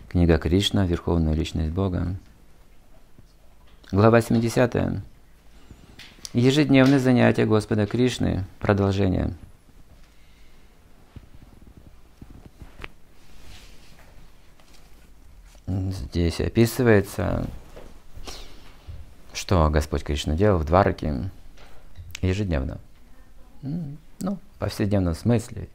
Книга Кришна, Верховная Личность Бога. Глава 70. Ежедневные занятия Господа Кришны. Продолжение. Здесь описывается, что Господь Кришна делал в Двараке ежедневно. Ну, в повседневном смысле.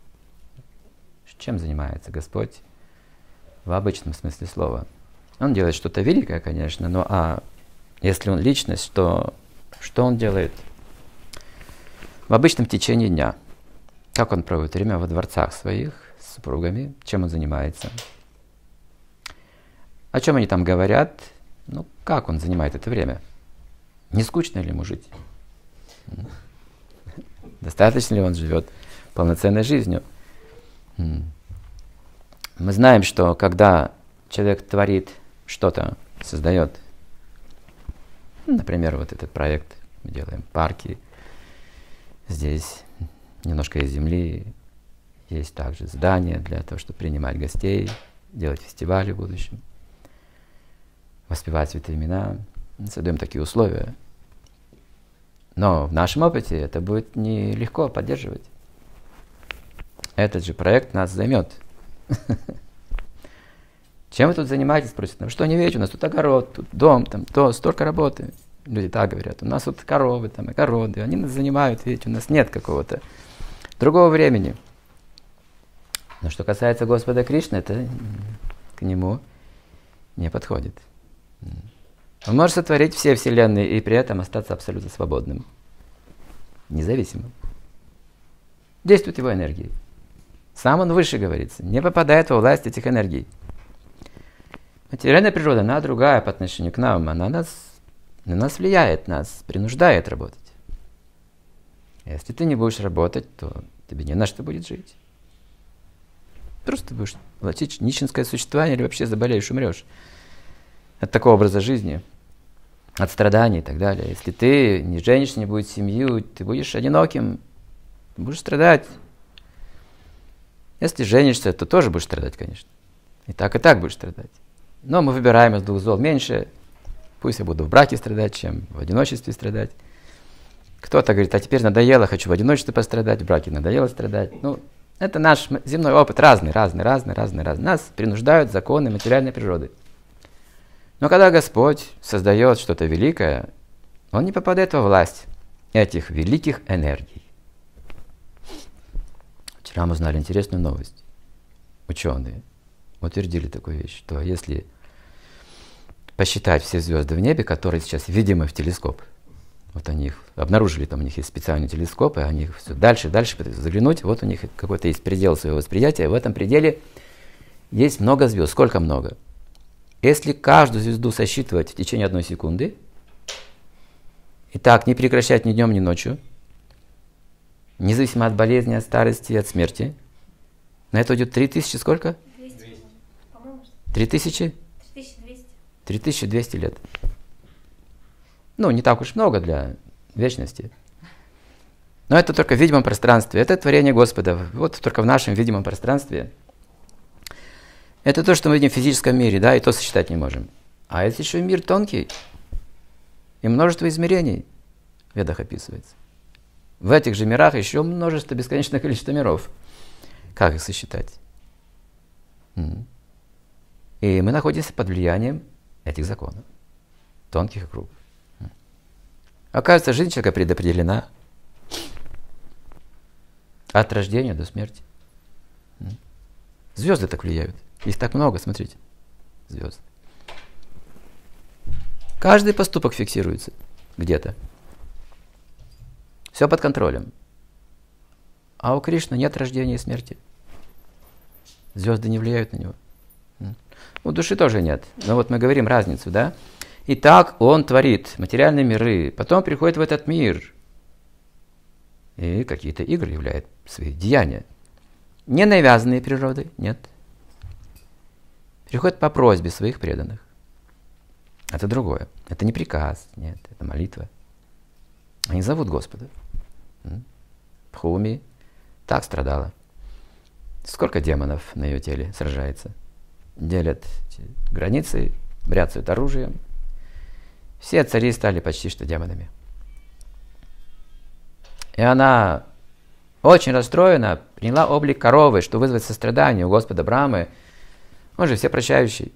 Чем занимается Господь в обычном смысле слова? Он делает что-то великое, конечно, но если он личность, то что он делает в обычном течении дня? Как он проводит время во дворцах своих с супругами? Чем он занимается? О чем они там говорят? Как он занимает это время? Не скучно ли ему жить? Достаточно ли он живет полноценной жизнью? Мы знаем, что когда человек творит что-то, создает, например, вот этот проект, мы делаем парки, здесь немножко из земли, есть также здания для того, чтобы принимать гостей, делать фестивали в будущем, воспевать святые имена, создаем такие условия. Но в нашем опыте это будет нелегко поддерживать. Этот же проект нас займет. Чем вы тут занимаетесь, спросят? Что не видите, у нас тут огород, тут дом, там то, столько работы. Люди так говорят, у нас тут коровы, там огороды, они нас занимают, видите, у нас нет какого-то другого времени. Но что касается Господа Кришны, это к нему не подходит. Он может сотворить все вселенные и при этом остаться абсолютно свободным, независимым. Действует его энергии. Сам он выше, говорится, не попадает во власть этих энергий. Материальная природа, она другая по отношению к нам, она на нас влияет, нас принуждает работать. Если ты не будешь работать, то тебе не на что будет жить. Просто будешь влачить нищенское существование или вообще заболеешь, умрешь от такого образа жизни, от страданий и так далее. Если ты не женишься, не будет семью, ты будешь одиноким, будешь страдать. Если женишься, то тоже будешь страдать, конечно. И так будешь страдать. Но мы выбираем из двух зол меньше. Пусть я буду в браке страдать, чем в одиночестве страдать. Кто-то говорит, а теперь надоело, хочу в одиночестве пострадать, в браке надоело страдать. Это наш земной опыт, разный. Нас принуждают законы материальной природы. Но когда Господь создает что-то великое, Он не попадает во власть этих великих энергий. Вчера мы узнали интересную новость. Ученые утвердили такую вещь, что если посчитать все звезды в небе, которые сейчас видимы в телескоп, вот они их обнаружили, там у них есть специальные телескопы, они их все дальше заглянуть, вот у них какой-то есть предел своего восприятия, в этом пределе есть много звезд. Сколько много? Если каждую звезду сосчитывать в течение 1 секунды, и так не прекращать ни днем, ни ночью, независимо от болезни, от старости, от смерти, на это уйдет 3000 сколько? 200. 3000? 3200. 3200 лет. Не так уж много для вечности. Но это только в видимом пространстве. Это творение Господа. Вот только в нашем видимом пространстве. Это то, что мы видим в физическом мире, да, и то сосчитать не можем. А это еще мир тонкий. И множество измерений в Ведах описывается. В этих же мирах еще множество, бесконечное количество миров. Как их сосчитать? И мы находимся под влиянием этих законов, тонких и крупных. Оказывается, жизнь человека предопределена от рождения до смерти. Звезды так влияют. Их так много, смотрите, звезд. Каждый поступок фиксируется где-то. Все под контролем. А у Кришны нет рождения и смерти. Звезды не влияют на него. У души тоже нет. Но вот мы говорим разницу, да? Итак, он творит материальные миры, потом приходит в этот мир и какие-то игры являет свои деяния. Не навязанные природой, нет. Приходит по просьбе своих преданных. Это другое. Это не приказ, нет, это молитва. Они зовут Господа. Пхуми так страдала. Сколько демонов на ее теле сражается? делят границы, бряцают оружием. Все цари стали почти что демонами. И она, очень расстроена, приняла облик коровы, что вызвать сострадание у Господа Брамы. Он же всепрощающий.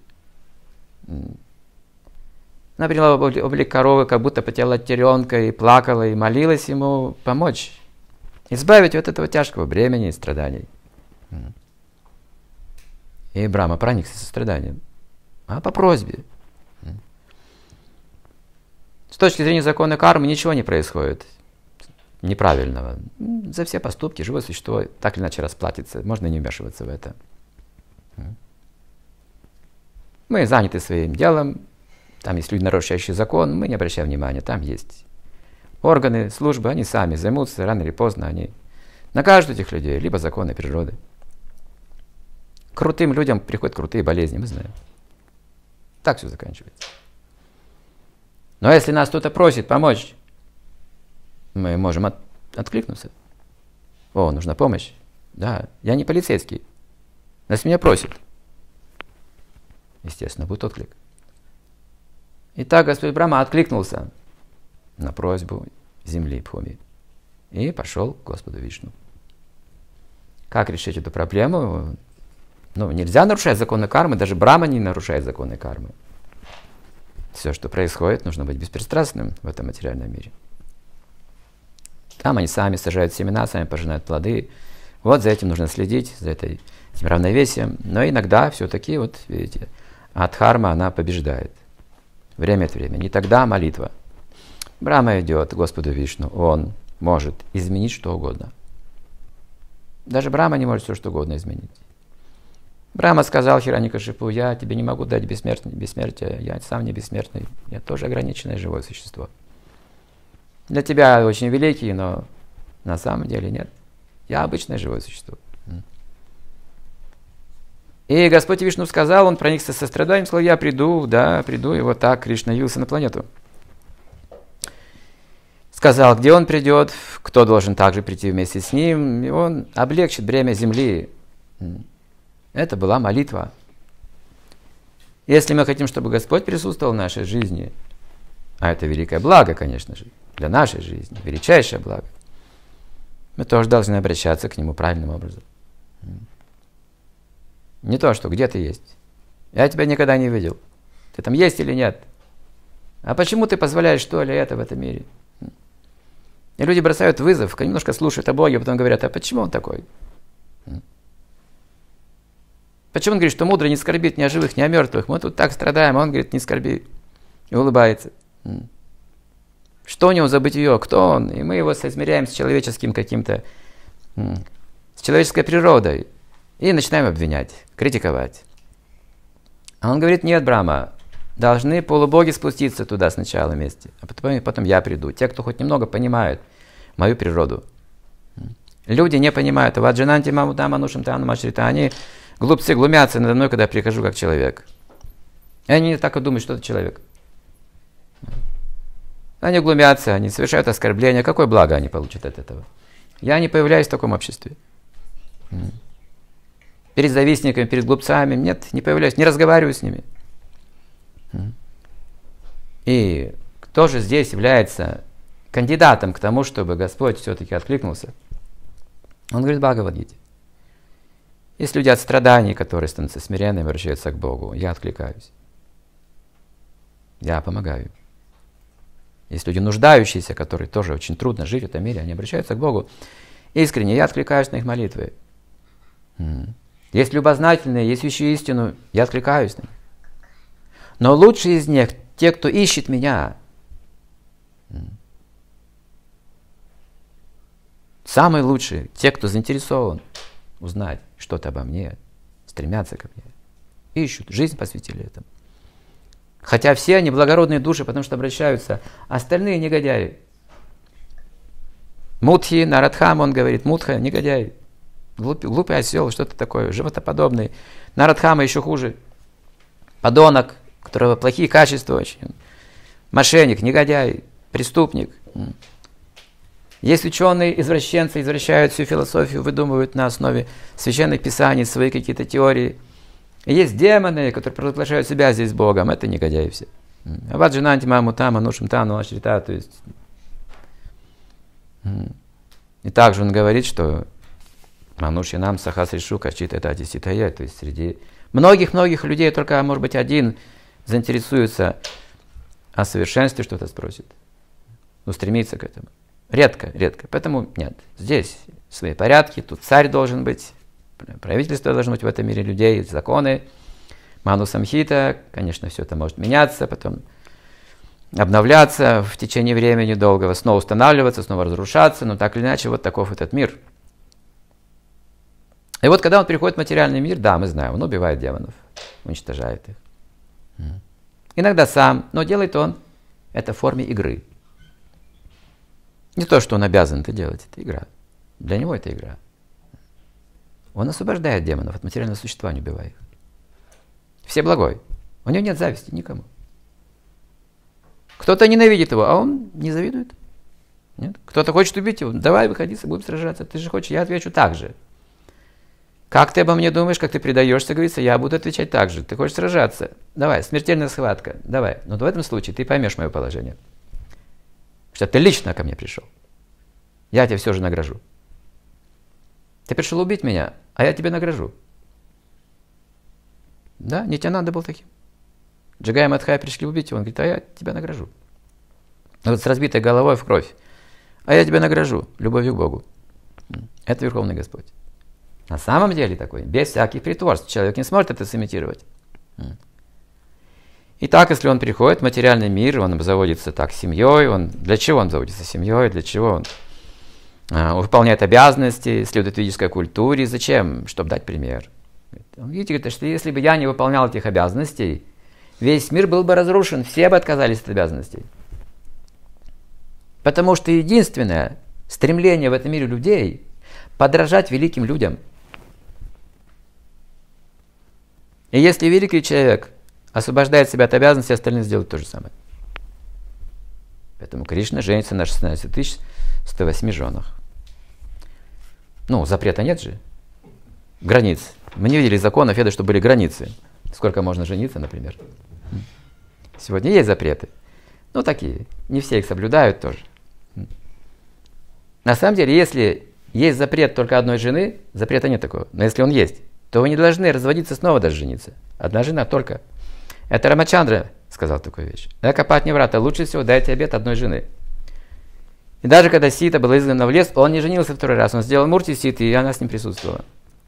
Она приняла облик коровы, как будто потела теленка, и плакала, и молилась ему помочь, избавить от этого тяжкого бремени и страданий. И Брама проникся состраданием, а по просьбе. С точки зрения закона кармы ничего не происходит неправильного. За все поступки живое существо так или иначе расплатится, можно не вмешиваться в это. Мы заняты своим делом, там есть люди, нарушающие закон, мы не обращаем внимания, там есть органы, службы, они сами займутся, рано или поздно они накажут этих людей, либо законы природы. Крутым людям приходят крутые болезни, мы знаем. Так все заканчивается. Но если нас кто-то просит помочь, мы можем откликнуться. О, нужна помощь. Да, я не полицейский. Нас меня просит. Естественно, будет отклик. Итак, Господь Брама откликнулся на просьбу земли Бхуми и пошел к Господу Вишну. Как решить эту проблему? Нельзя нарушать законы кармы, даже Брама не нарушает законы кармы. Все, что происходит, нужно быть беспристрастным в этом материальном мире. Там они сами сажают семена, сами пожинают плоды. Вот за этим нужно следить, за этим равновесием. Но иногда все-таки, вот видите, адхарма, она побеждает. Время от времени. И тогда молитва. Брама идет к Господу Вишну. Он может изменить что угодно. Даже Брама не может все что угодно изменить. Брама сказал Хираньякашипу: я тебе не могу дать бессмертие, я сам не бессмертный, я тоже ограниченное живое существо. Для тебя очень великий, но на самом деле нет. Я обычное живое существо. И Господь Вишну сказал, он проникся состраданием, сказал: я приду, да, приду. И вот так Кришна явился на планету. Сказал, где он придет, кто должен также прийти вместе с ним, и он облегчит бремя земли. Это была молитва. Если мы хотим, чтобы Господь присутствовал в нашей жизни, а это великое благо, конечно же, для нашей жизни, величайшее благо, мы тоже должны обращаться к Нему правильным образом. Не то, что где ты есть. Я тебя никогда не видел. Ты там есть или нет? А почему ты позволяешь то или это в этом мире? И люди бросают вызов, немножко слушают о Боге, потом говорят: а почему он такой? Почему он говорит, что мудрый не скорбит ни о живых, ни о мертвых? Мы тут так страдаем, а он говорит: не скорби. И улыбается. Что у него за бытие? Кто он? И мы его соизмеряем с человеческим каким-то, с человеческой природой. И начинаем обвинять, критиковать. А он говорит: нет, Брама, должны полубоги спуститься туда сначала вместе, а потом я приду. Те, кто хоть немного понимают мою природу. Люди не понимают. Ваджананти мамудама нушам тану машрита. Они, глупцы, глумятся надо мной, когда я прихожу как человек. И они так и думают, что это человек. Они глумятся, они совершают оскорбления. Какое благо они получат от этого? Я не появляюсь в таком обществе. Перед завистниками, перед глупцами. Нет, не появляюсь, не разговариваю с ними. И кто же здесь является кандидатом к тому, чтобы Господь все-таки откликнулся? Он говорит в Бхагавад-гите: есть люди от страданий, которые становятся смиренными, обращаются к Богу. Я откликаюсь. Я помогаю. Есть люди нуждающиеся, которые тоже очень трудно жить в этом мире, они обращаются к Богу искренне. Я откликаюсь на их молитвы. Есть любознательные, есть ищущие истину, я откликаюсь на них. Но лучшие из них те, кто ищет меня. Самые лучшие, те, кто заинтересован узнать что-то обо мне, стремятся ко мне, ищут, жизнь посвятили этому. Хотя все они благородные души, потому что обращаются, остальные негодяи. Мудхи, Нарадхам, он говорит: Мудха, негодяй, глупый осел, что-то такое, животоподобный. Нарадхама еще хуже. Подонок, у которого плохие качества очень. Мошенник, негодяй, преступник. Есть ученые, извращенцы, извращают всю философию, выдумывают на основе священных писаний свои какие-то теории. И есть демоны, которые провозглашают себя здесь Богом. Это негодяи все. А вот жена антимаму там, анушим там, нуашрита, то есть. И также он говорит, что мануши нам сахас решу качит это адиситая, то есть среди многих людей только, может быть, один заинтересуется о совершенстве, что-то спросит. Но стремится к этому. Редко. Поэтому нет. Здесь свои порядки, тут царь должен быть, правительство должно быть в этом мире людей, законы, ману самхита, конечно, все это может меняться, потом обновляться в течение времени долгого, снова устанавливаться, снова разрушаться, но так или иначе, вот таков этот мир. И вот когда он приходит в материальный мир, да, мы знаем, он убивает демонов, уничтожает их. Иногда сам, но делает он это в форме игры. Не то, что он обязан это делать, это игра. Для него это игра. Он освобождает демонов от материального существования, убивая их. Все благой. У него нет зависти никому. Кто-то ненавидит его, а он не завидует. Нет? Кто-то хочет убить его, давай, выходи, будем сражаться. Ты же хочешь, я отвечу так же. Как ты обо мне думаешь, как ты предаешься, говорится, я буду отвечать так же. Ты хочешь сражаться? Давай, смертельная схватка, давай. Но в этом случае ты поймешь мое положение. Что ты лично ко мне пришел. Я тебе все же награжу. Ты пришел убить меня, а я тебе награжу. Да, Нитянанда был таким. Джагай и Мадхай пришли убить его, он говорит, а я тебя награжу. Вот с разбитой головой в кровь. А я тебя награжу любовью к Богу. Это Верховный Господь. На самом деле такой, без всяких притворств. Человек не сможет это сымитировать. Итак, если он приходит в материальный мир, он обзаводится так семьей, для чего он обзаводится семьей, для чего он выполняет обязанности, следует ведической культуре, зачем? Чтобы дать пример. Видите, говорит, что если бы я не выполнял этих обязанностей, весь мир был бы разрушен, все бы отказались от обязанностей. Потому что единственное стремление в этом мире людей – подражать великим людям. И если великий человек освобождает себя от обязанностей, остальные сделают то же самое. Поэтому Кришна женится на 16 108 женах. Ну, запрета нет же. Границ. Мы не видели законов Веды, что были границы. Сколько можно жениться, например. Сегодня есть запреты. Ну, такие. Не все их соблюдают тоже. На самом деле, если есть запрет только одной жены, запрета нет такого. Но если он есть, то вы не должны разводиться снова даже жениться. Одна жена только. Это Рамачандра сказал такую вещь. Экапат Неврата, лучше всего дайте обет одной жены. И даже когда Сита была изгнана в лес, он не женился второй раз. Он сделал мурти Ситы, и она с ним присутствовала.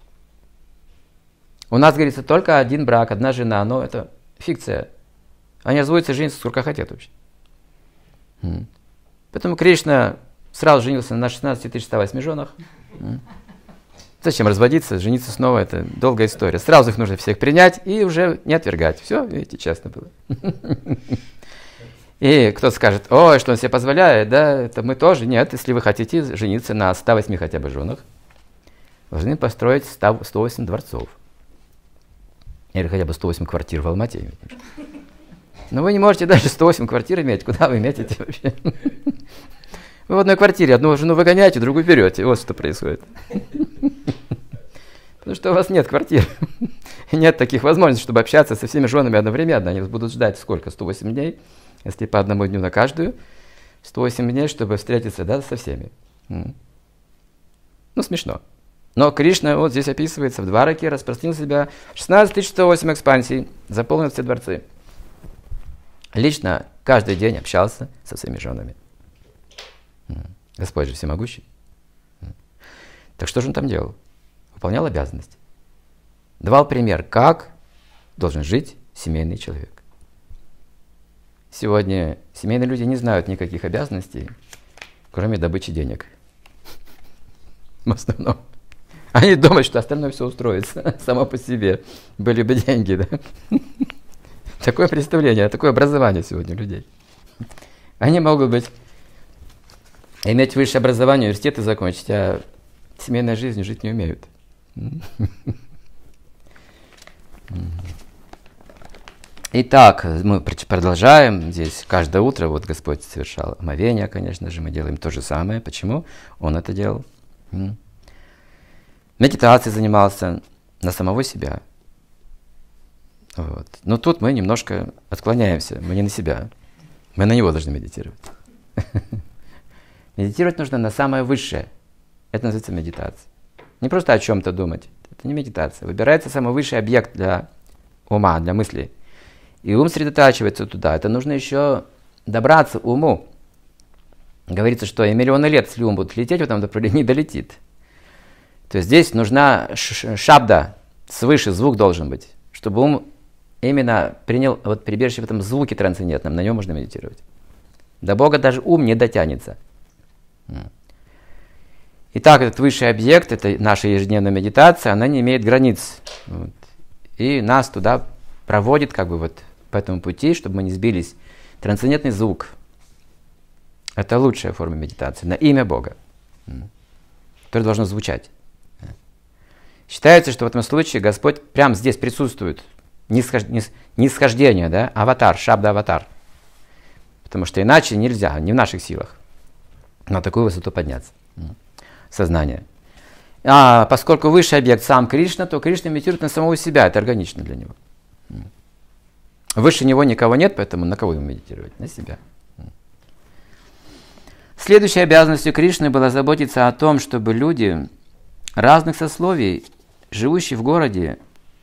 У нас, говорится, только один брак, одна жена, но это фикция. Они разводятся, женятся сколько хотят вообще. Поэтому Кришна сразу женился на 16 108 женах. Зачем разводиться, жениться снова, это долгая история. Сразу их нужно всех принять и уже не отвергать. Все, видите, честно было. И кто-то скажет, ой, что он себе позволяет, да, это мы тоже. Нет, если вы хотите жениться на 108 хотя бы женах, вы должны построить 108 дворцов. Или хотя бы 108 квартир в Алмате. Но вы не можете даже 108 квартир иметь. Куда вы метите вообще? Вы в одной квартире одну жену выгоняете, другую берете. Вот что происходит. Потому что у вас нет квартир. Нет таких возможностей, чтобы общаться со всеми женами одновременно. Они будут ждать сколько? 108 дней. Если по одному дню на каждую. 108 дней, чтобы встретиться, да, со всеми. Ну, смешно. Но Кришна вот здесь описывается в Двараке, распространил себя 16 108 экспансий, заполнил все дворцы. Лично каждый день общался со своими женами. Господь же всемогущий. Так что же он там делал? Выполнял обязанности. Давал пример, как должен жить семейный человек. Сегодня семейные люди не знают никаких обязанностей, кроме добычи денег. В основном. Они думают, что остальное все устроится само по себе. Были бы деньги, да? Такое представление, такое образование сегодня у людей. Они могут иметь высшее образование, университеты закончить, а семейной жизнью жить не умеют. Итак, мы продолжаем. Здесь каждое утро вот Господь совершал омовение, конечно же, мы делаем то же самое. Почему Он это делал? Медитацией занимался на самого себя. Вот. Но тут мы немножко отклоняемся, мы не на себя, мы на него должны медитировать. Медитировать нужно на самое высшее. Это называется медитация. Не просто о чем-то думать. Это не медитация. Выбирается самый высший объект для ума, для мысли. И ум сосредотачивается туда. Это нужно еще добраться к уму. Говорится, что и миллионы лет, если ум будет лететь в этом направлении, не долетит. То есть здесь нужна шабда, свыше звук должен быть, чтобы ум именно принял вот прибежище в этом звуке трансцендентном, на нем можно медитировать. До Бога даже ум не дотянется. Итак, этот высший объект, это наша ежедневная медитация, она не имеет границ. Вот. И нас туда проводит как бы вот по этому пути, чтобы мы не сбились. Трансцендентный звук. Это лучшая форма медитации на имя Бога, которое должно звучать. Считается, что в этом случае Господь прямо здесь присутствует. Нисхождение, да? Аватар, шабда-аватар. Потому что иначе нельзя, не в наших силах на такую высоту подняться. Сознание. А поскольку высший объект сам Кришна, то Кришна медитирует на самого себя, это органично для него. Выше него никого нет, поэтому на кого ему медитировать? На себя. Следующей обязанностью Кришны было заботиться о том, чтобы люди разных сословий, живущие в городе,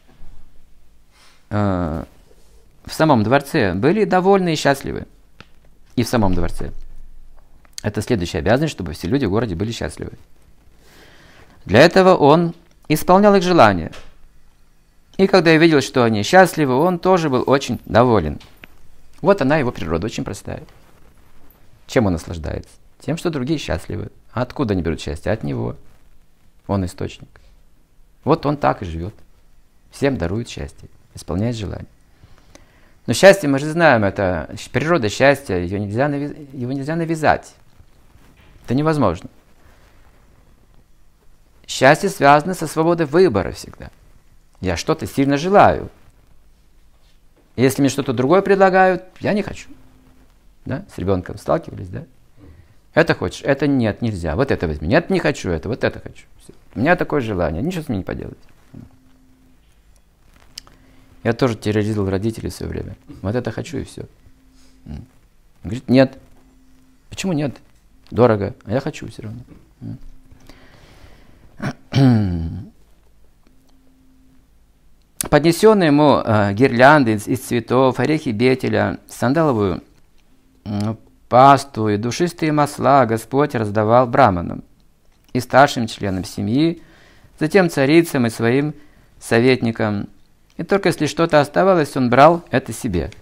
в самом дворце, были довольны и счастливы. И в самом дворце. Это следующая обязанность, чтобы все люди в городе были счастливы. Для этого он исполнял их желания. И когда я видел, что они счастливы, он тоже был очень доволен. Вот она, его природа, очень простая. Чем он наслаждается? Тем, что другие счастливы. А откуда они берут счастье? От него. Он источник. Вот он так и живет. Всем дарует счастье, исполняет желания. Но счастье, мы же знаем, это природа счастья, его нельзя навязать. Это невозможно. Счастье связано со свободой выбора всегда. Я что-то сильно желаю. Если мне что-то другое предлагают, я не хочу. Да? С ребенком сталкивались, да? Это хочешь, это нет, нельзя. Вот это возьми. Нет, не хочу это, вот это хочу. Все. У меня такое желание, ничего с ним не поделать. Я тоже терроризировал родителей в свое время. Вот это хочу и все. Он говорит, нет. Почему нет? Дорого, а я хочу все равно. Поднесенные ему гирлянды из цветов, орехи бетеля, сандаловую пасту и душистые масла Господь раздавал браманам и старшим членам семьи, затем царицам и своим советникам. И только если что-то оставалось, он брал это себе.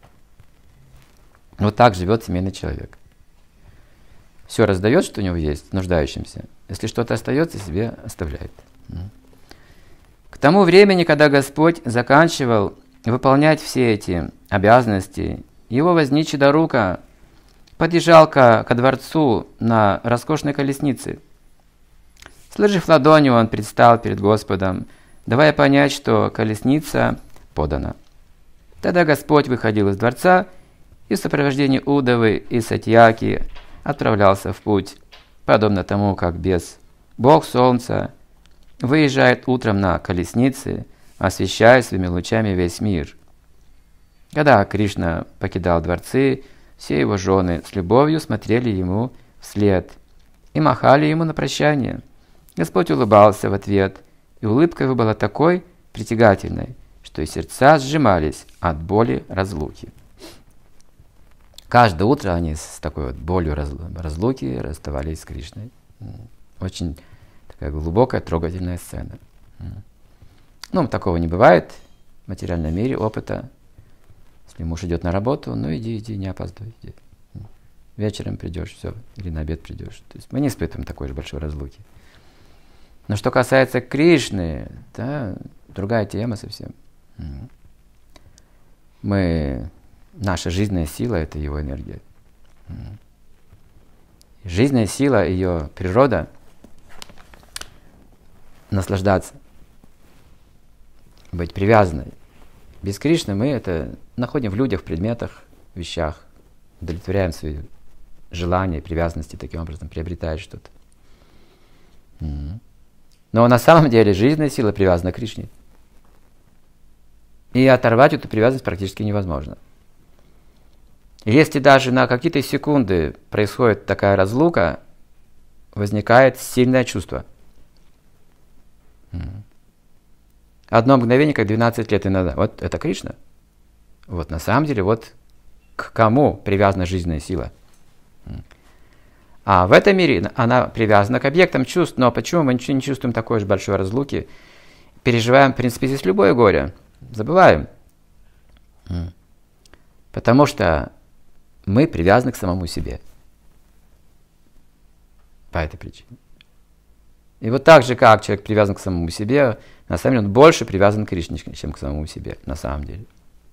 Вот так живет семейный человек. Все раздает, что у него есть, нуждающимся. Если что-то остается, себе оставляет. К тому времени, когда Господь заканчивал выполнять все эти обязанности, его возничий Дарука подъезжал ко дворцу на роскошной колеснице. Сложив ладони, он предстал перед Господом, давая понять, что колесница подана. Тогда Господь выходил из дворца и в сопровождении Удавы и Сатьяки отправлялся в путь, подобно тому, как Бог Солнца выезжает утром на колеснице, освещая своими лучами весь мир. Когда Кришна покидал дворцы, все его жены с любовью смотрели ему вслед и махали ему на прощание. Господь улыбался в ответ, и улыбка его была такой притягательной, что и сердца сжимались от боли разлуки. Каждое утро они с такой вот болью разлуки расставались с Кришной. Очень такая глубокая, трогательная сцена. Ну, такого не бывает в материальном мире, опыта. Если муж идет на работу, ну иди, не опаздывай. Иди. Вечером придешь, все, или на обед придешь. То есть мы не испытываем такой же большой разлуки. Но что касается Кришны, да, другая тема совсем. Наша жизненная сила – это его энергия. Жизненная сила, ее природа – наслаждаться, быть привязанной. Без Кришны мы это находим в людях, в предметах, в вещах, удовлетворяем свои желания, привязанности, таким образом приобретаешь что-то. Но на самом деле жизненная сила привязана к Кришне. И оторвать эту привязанность практически невозможно. Если даже на какие-то секунды происходит такая разлука, возникает сильное чувство. Одно мгновение, как 12 лет иногда. Вот это Кришна. Вот на самом деле, вот к кому привязана жизненная сила. А в этом мире она привязана к объектам чувств. Но почему мы не чувствуем такой же большой разлуки? Переживаем, в принципе, здесь любое горе. Забываем. Потому что мы привязаны к самому себе. По этой причине. И вот так же, как человек привязан к самому себе, на самом деле он больше привязан к Кришне, чем к самому себе, на самом деле.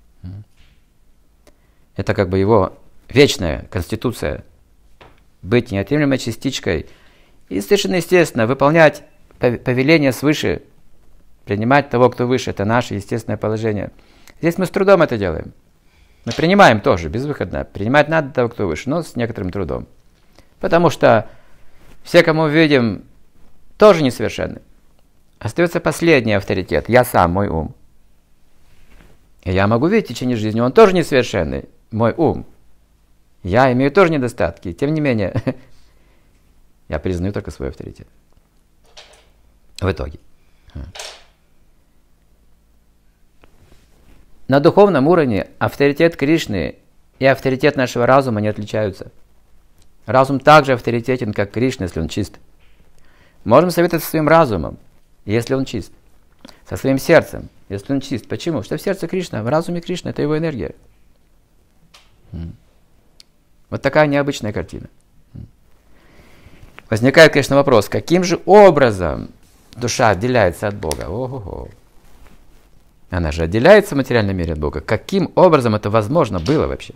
Это как бы его вечная конституция. Быть неотъемлемой частичкой и совершенно естественно выполнять повеление свыше, принимать того, кто выше. Это наше естественное положение. Здесь мы с трудом это делаем. Мы принимаем тоже, безвыходно. Принимать надо того, кто выше, но с некоторым трудом. Потому что все, кому видим, тоже несовершенны. Остается последний авторитет. Я сам, мой ум. И я могу видеть в течение жизни, он тоже несовершенный, мой ум. Я имею тоже недостатки. Тем не менее, я признаю только свой авторитет. В итоге. На духовном уровне авторитет Кришны и авторитет нашего разума не отличаются. Разум также авторитетен, как Кришна, если он чист. Можем советовать со своим разумом, если он чист. Со своим сердцем, если он чист. Почему? Потому что в сердце Кришна, в разуме Кришна, это его энергия. Вот такая необычная картина. Возникает, конечно, вопрос, каким же образом душа отделяется от Бога? Ого-го. Она же отделяется в материальном мире от Бога. Каким образом это возможно было вообще?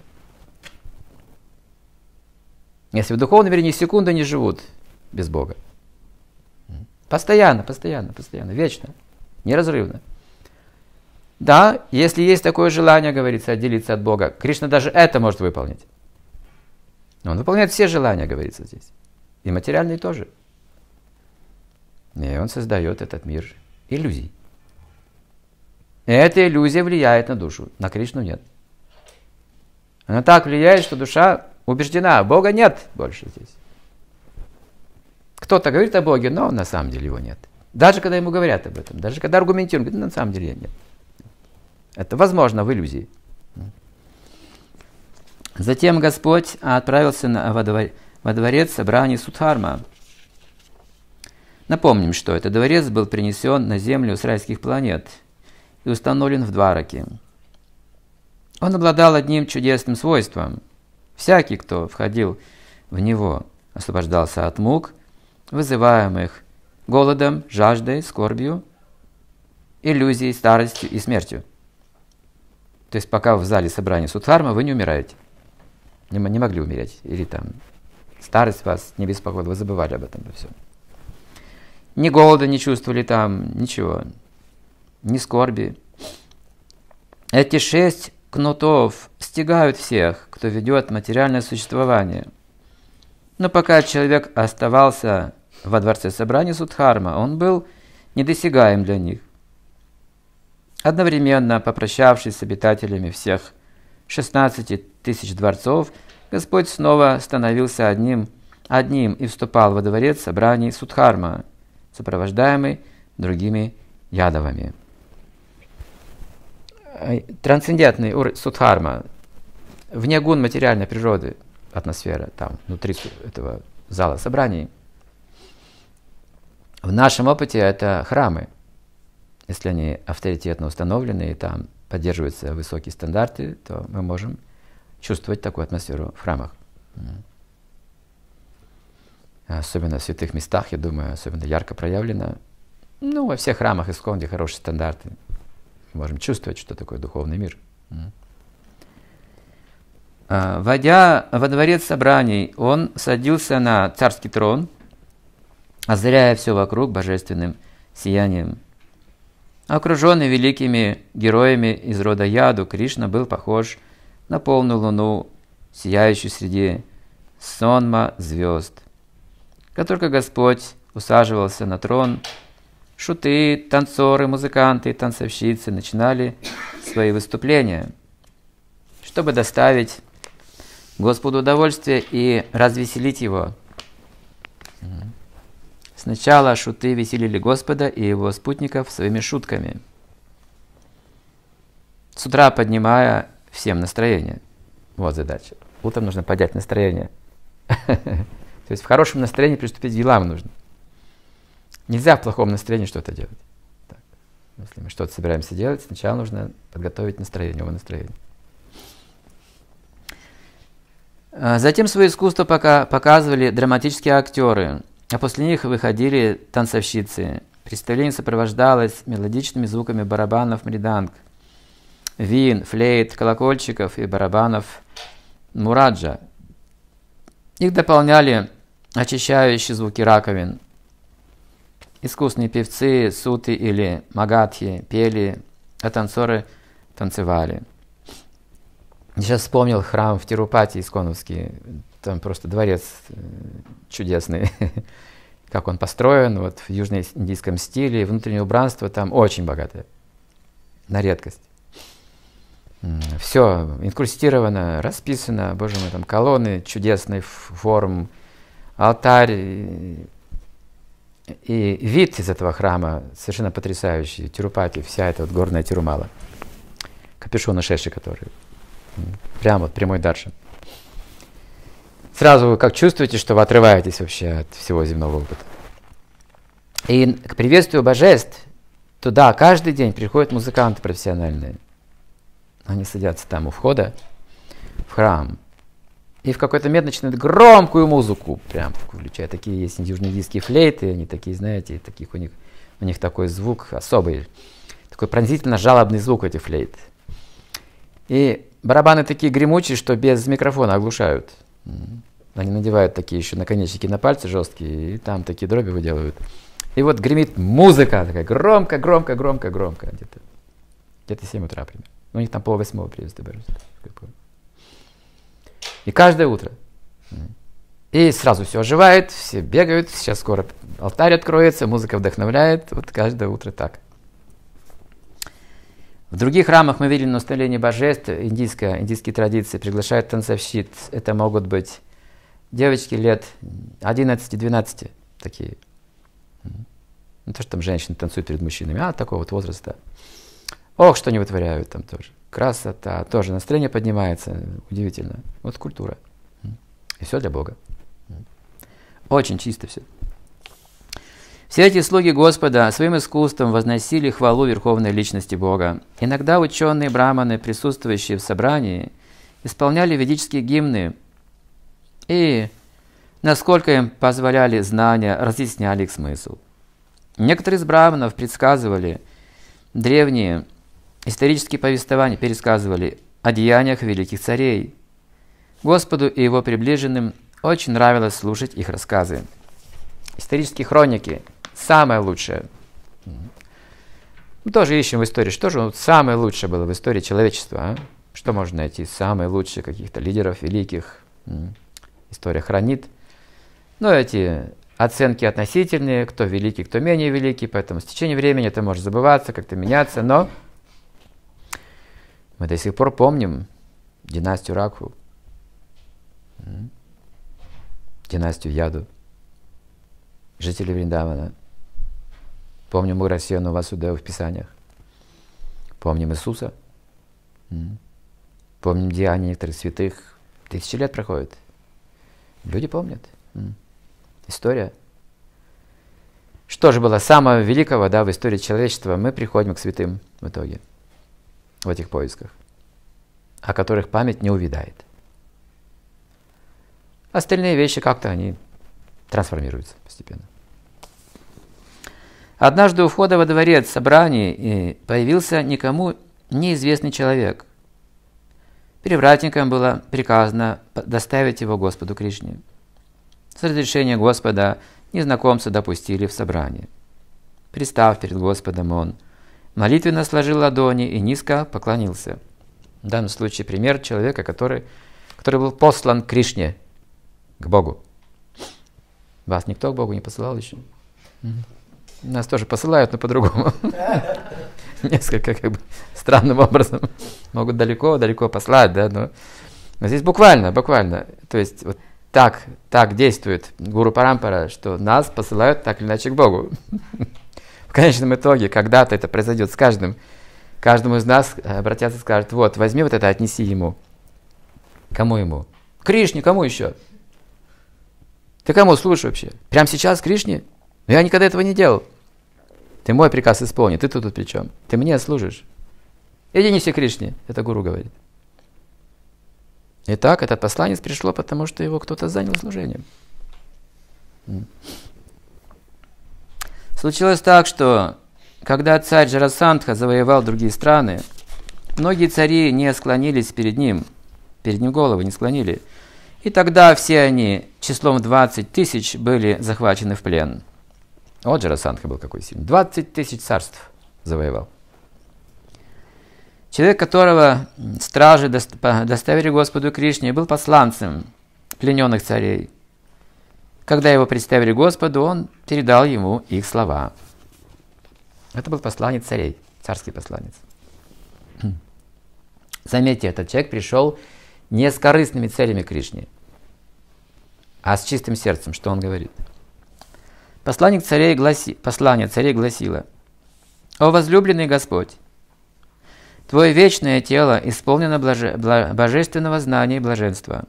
Если в духовном мире ни секунды не живут без Бога. Постоянно, вечно, неразрывно. Да, если есть такое желание, говорится, отделиться от Бога, Кришна даже это может выполнить. Он выполняет все желания, говорится здесь. И материальные тоже. И он создает этот мир иллюзий. И эта иллюзия влияет на душу. На Кришну нет. Она так влияет, что душа убеждена, Бога нет больше здесь. Кто-то говорит о Боге, но на самом деле его нет. Даже когда ему говорят об этом, даже когда аргументируют, говорят, на самом деле нет. Это возможно в иллюзии. Затем Господь отправился во дворец собрания Судхарма. Напомним, что этот дворец был принесен на землю с райских планет и установлен в Двараке. Он обладал одним чудесным свойством. Всякий, кто входил в него, освобождался от мук, вызываемых голодом, жаждой, скорбью, иллюзией, старостью и смертью. То есть пока в зале собрания Судхарма вы не умираете. Не могли умереть. Или там старость вас не беспокоила, вы забывали об этом все. Ни голода не чувствовали там, ничего. Ни скорби. Эти 6 кнутов стягают всех, кто ведет материальное существование. Но пока человек оставался во дворце собрания Судхарма, он был недосягаем для них. Одновременно попрощавшись с обитателями всех 16 тысяч дворцов, Господь снова становился одним и вступал во дворец собраний Судхарма, сопровождаемый другими ядовами. Трансцендентный уровень Судхарма, вне гун материальной природы, атмосфера там, внутри этого зала собраний. В нашем опыте это храмы. Если они авторитетно установлены и там поддерживаются высокие стандарты, то мы можем чувствовать такую атмосферу в храмах. Особенно в святых местах, я думаю, особенно ярко проявлено. Ну, во всех храмах ИСККОН, где хорошие стандарты, мы можем чувствовать, что такое духовный мир. Войдя во дворец собраний, он садился на царский трон, озаряя все вокруг божественным сиянием. Окруженный великими героями из рода Яду, Кришна был похож на полную луну, сияющую среди сонма звезд. Как только Господь усаживался на трон, шуты, танцоры, музыканты, танцовщицы начинали свои выступления, чтобы доставить Господу удовольствие и развеселить Его. Сначала шуты веселили Господа и Его спутников своими шутками, с утра поднимая всем настроение. Вот задача. Утром нужно поднять настроение. То есть в хорошем настроении приступить к делам нужно. Нельзя в плохом настроении что-то делать. Так. Если мы что-то собираемся делать, сначала нужно подготовить настроение, его настроение. Затем свое искусство показывали драматические актеры, а после них выходили танцовщицы. Представление сопровождалось мелодичными звуками барабанов мриданг, вин, флейт, колокольчиков и барабанов мураджа. Их дополняли очищающие звуки раковин. Искусные певцы, суты или магадхи пели, а танцоры танцевали. Я сейчас вспомнил храм в Тирупати исконовский. Там просто дворец чудесный. Как он построен, вот в южноиндийском стиле. Внутреннее убранство там очень богатое. На редкость. Все инкрустировано, расписано. Боже мой, там колонны чудесных форм, алтарь. И вид из этого храма совершенно потрясающий. Тирупати, вся эта вот горная Тирумала. Капюшон ушедший, который. Прямо вот прямой даршан. Сразу вы как чувствуете, что вы отрываетесь вообще от всего земного опыта. И к приветствию божеств туда каждый день приходят музыканты профессиональные. Они садятся там у входа в храм. И в какой-то момент начинают громкую музыку прям включать. Такие есть южноиндийские флейты, они такие, знаете, у них такой звук особый. Такой пронзительно жалобный звук этих флейт. И барабаны такие гремучие, что без микрофона оглушают. Они надевают такие еще наконечники на пальцы жесткие, и там такие дроби выделывают. И вот гремит музыка такая громко. Где-то 7 утра примерно. У них там 7:30 приезда божества. И каждое утро. И сразу все оживает, все бегают, сейчас скоро алтарь откроется, музыка вдохновляет. Вот каждое утро так. В других храмах мы видели на установлении божеств, индийские традиции приглашают танцовщиц. Это могут быть девочки лет 11-12, такие. Не то, что там женщины танцуют перед мужчинами, а такого вот возраста. Ох, что они вытворяют там тоже. Красота, тоже настроение поднимается, удивительно. Вот культура. И все для Бога. Очень чисто все. Все эти слуги Господа своим искусством возносили хвалу Верховной Личности Бога. Иногда ученые браманы, присутствующие в собрании, исполняли ведические гимны и, насколько им позволяли знания, разъясняли их смысл. Некоторые из браманов предсказывали древние исторические повествования, пересказывали о деяниях великих царей. Господу и его приближенным очень нравилось слушать их рассказы. Исторические хроники – самое лучшее. Мы тоже ищем в истории, что же самое лучшее было в истории человечества. А? Что можно найти? Самые лучшие каких-то лидеров великих. История хранит. Но эти оценки относительные, кто великий, кто менее великий, поэтому с течением времени это может забываться, как-то меняться, но мы до сих пор помним династию Ракху, династию Яду, жители Вриндавана. Помним Мурасьяну Васудеву в Писаниях. Помним Иисуса. Помним деяния некоторых святых. 1000 лет проходит. Люди помнят. История. Что же было самого великого, в истории человечества? Мы приходим к святым в итоге. В этих поисках. О которых память не увядает. Остальные вещи как-то они трансформируются постепенно. Однажды у входа во дворец собраний появился никому неизвестный человек. Привратникам было приказано доставить его Господу Кришне. С разрешения Господа незнакомца допустили в собрание. Пристав перед Господом, он молитвенно сложил ладони и низко поклонился. В данном случае пример человека, который был послан к Кришне, к Богу. Вас никто к Богу не посылал еще? Нас тоже посылают, но по-другому. Несколько как бы странным образом. Могут далеко послать, да, но здесь буквально. То есть вот так действует Гуру Парампара, что нас посылают так или иначе к Богу. В конечном итоге, когда-то это произойдет с каждому из нас, обратятся и скажут: вот, возьми вот это, отнеси ему. Кому ему? Кришне, кому еще? Ты кому служишь вообще? Прямо сейчас Кришне? Но я никогда этого не делал. Ты мой приказ исполни, ты тут при чем? Ты мне служишь. Иди неси Кришне, это гуру говорит. Итак, этот посланец пришло, потому что его кто-то занял служением. Случилось так, что когда царь Джарасандха завоевал другие страны, многие цари не склонились перед ним головы не склонили. И тогда все они числом 20 тысяч были захвачены в плен. Вот Джарасандха был какой сильный. 20 тысяч царств завоевал. Человек, которого стражи доставили Господу Кришне, был посланцем плененных царей. Когда его представили Господу, он передал ему их слова. Это был посланец царей, царский посланец. Заметьте, этот человек пришел не с корыстными целями к Кришне, а с чистым сердцем. Что он говорит? Послание царей гласило: «О возлюбленный Господь, Твое вечное тело исполнено божественного знания и блаженства.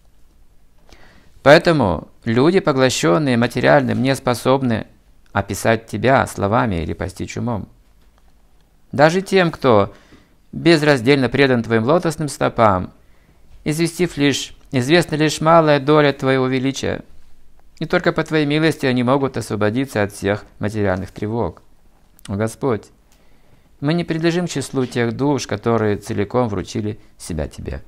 Поэтому люди, поглощенные материальным, не способны описать Тебя словами или постичь умом. Даже тем, кто безраздельно предан Твоим лотосным стопам, известна лишь малая доля Твоего величия, и только по Твоей милости они могут освободиться от всех материальных тревог. О Господь, мы не принадлежим к числу тех душ, которые целиком вручили себя Тебе».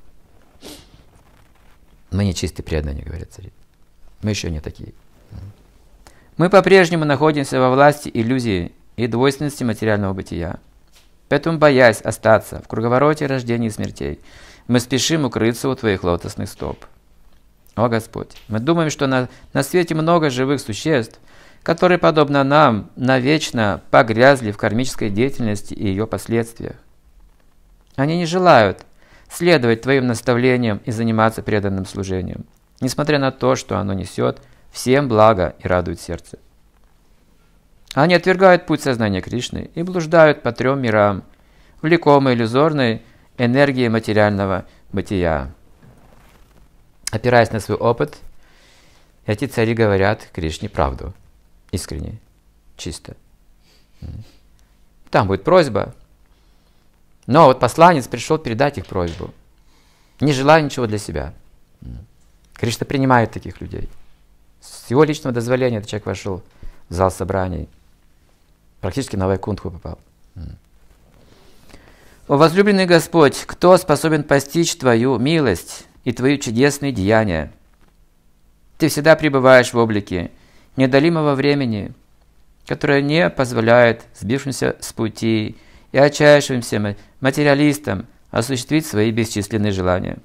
Мы не чистые преданные, говорят цари. Мы еще не такие. Мы по-прежнему находимся во власти иллюзии и двойственности материального бытия. Поэтому, боясь остаться в круговороте рождений и смертей, мы спешим укрыться у Твоих лотосных стоп. О Господь, мы думаем, что на свете много живых существ, которые, подобно нам, навечно погрязли в кармической деятельности и ее последствиях. Они не желают следовать Твоим наставлениям и заниматься преданным служением, несмотря на то, что оно несет всем благо и радует сердце. Они отвергают путь сознания Кришны и блуждают по 3 мирам, влекомые иллюзорной энергией материального бытия. Опираясь на свой опыт, эти цари говорят Кришне правду, искренне, чисто. Там будет просьба, но вот посланец пришел передать их просьбу, не желая ничего для себя. Кришна принимает таких людей. С его личного дозволения этот человек вошел в зал собраний, практически на Вайкунтху попал. О возлюбленный Господь, кто способен постичь Твою милость и Твои чудесные деяния? Ты всегда пребываешь в облике неодолимого времени, которое не позволяет сбившимся с пути и отчаявшимся материалистам осуществить свои бесчисленные желания.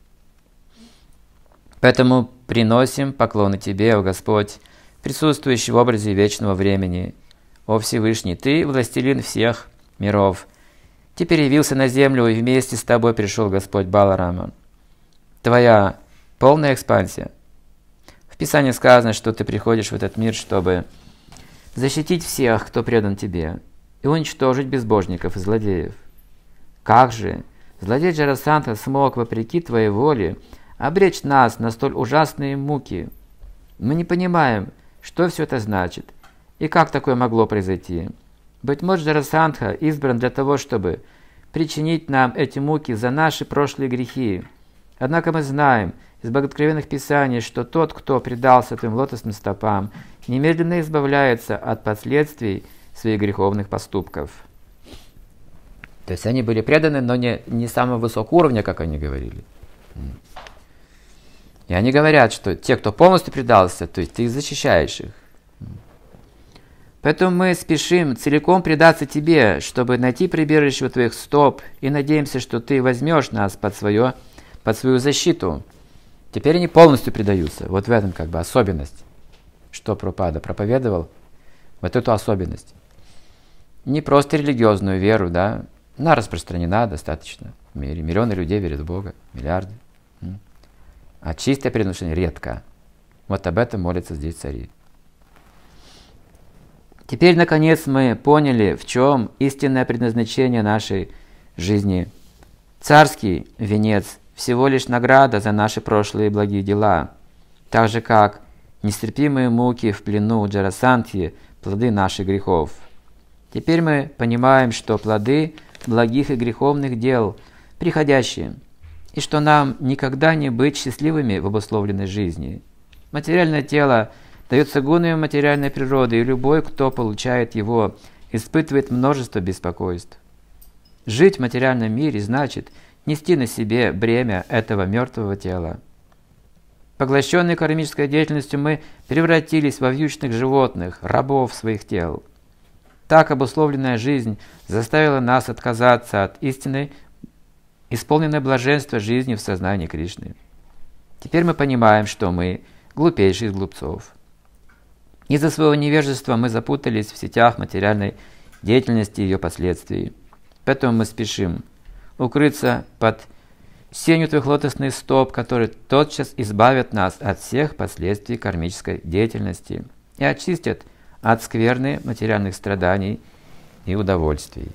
Поэтому приносим поклоны Тебе, о Господь, присутствующий в образе вечного времени. О Всевышний, Ты властелин всех миров. Теперь явился на землю, и вместе с Тобой пришел Господь Баларама. Твоя полная экспансия. В Писании сказано, что Ты приходишь в этот мир, чтобы защитить всех, кто предан Тебе, и уничтожить безбожников и злодеев. Как же злодей Джарасандха смог, вопреки Твоей воле, обречь нас на столь ужасные муки? Мы не понимаем, что все это значит, и как такое могло произойти. Быть может, Джарасандха избран для того, чтобы причинить нам эти муки за наши прошлые грехи. Однако мы знаем из богооткровенных писаний, что тот, кто предался Твоим лотосным стопам, немедленно избавляется от последствий своих греховных поступков. То есть они были преданы, но не самого высокого уровня, как они говорили. И они говорят, что те, кто полностью предался, то есть Ты их защищаешь их. Поэтому мы спешим целиком предаться Тебе, чтобы найти прибежище у Твоих стоп, и надеемся, что Ты возьмешь нас под свою защиту. Теперь они полностью предаются. Вот в этом как бы особенность, что Прабхупада проповедовал вот эту особенность. Не просто религиозную веру, да, она распространена достаточно в мире. Миллионы людей верят в Бога, миллиарды. А чистое приношение редко. Вот об этом молятся здесь цари. Теперь, наконец, мы поняли, в чем истинное предназначение нашей жизни. Царский венец всего лишь награда за наши прошлые благие дела, так же как нестерпимые муки в плену Джарасандхи – плоды наших грехов. Теперь мы понимаем, что плоды благих и греховных дел приходящие, и что нам никогда не быть счастливыми в обусловленной жизни. Материальное тело дается гунами материальной природы, и любой, кто получает его, испытывает множество беспокойств. Жить в материальном мире значит нести на себе бремя этого мертвого тела. Поглощенные кармической деятельностью, мы превратились во вьючных животных, рабов своих тел. Так обусловленная жизнь заставила нас отказаться от истинной, исполненной блаженства жизни в сознании Кришны. Теперь мы понимаем, что мы глупейшие из глупцов. Из-за своего невежества мы запутались в сетях материальной деятельности и ее последствий. Поэтому мы спешим укрыться под сенью твоих лотосных стоп, которые тотчас избавят нас от всех последствий кармической деятельности и очистят от скверны материальных страданий и удовольствий.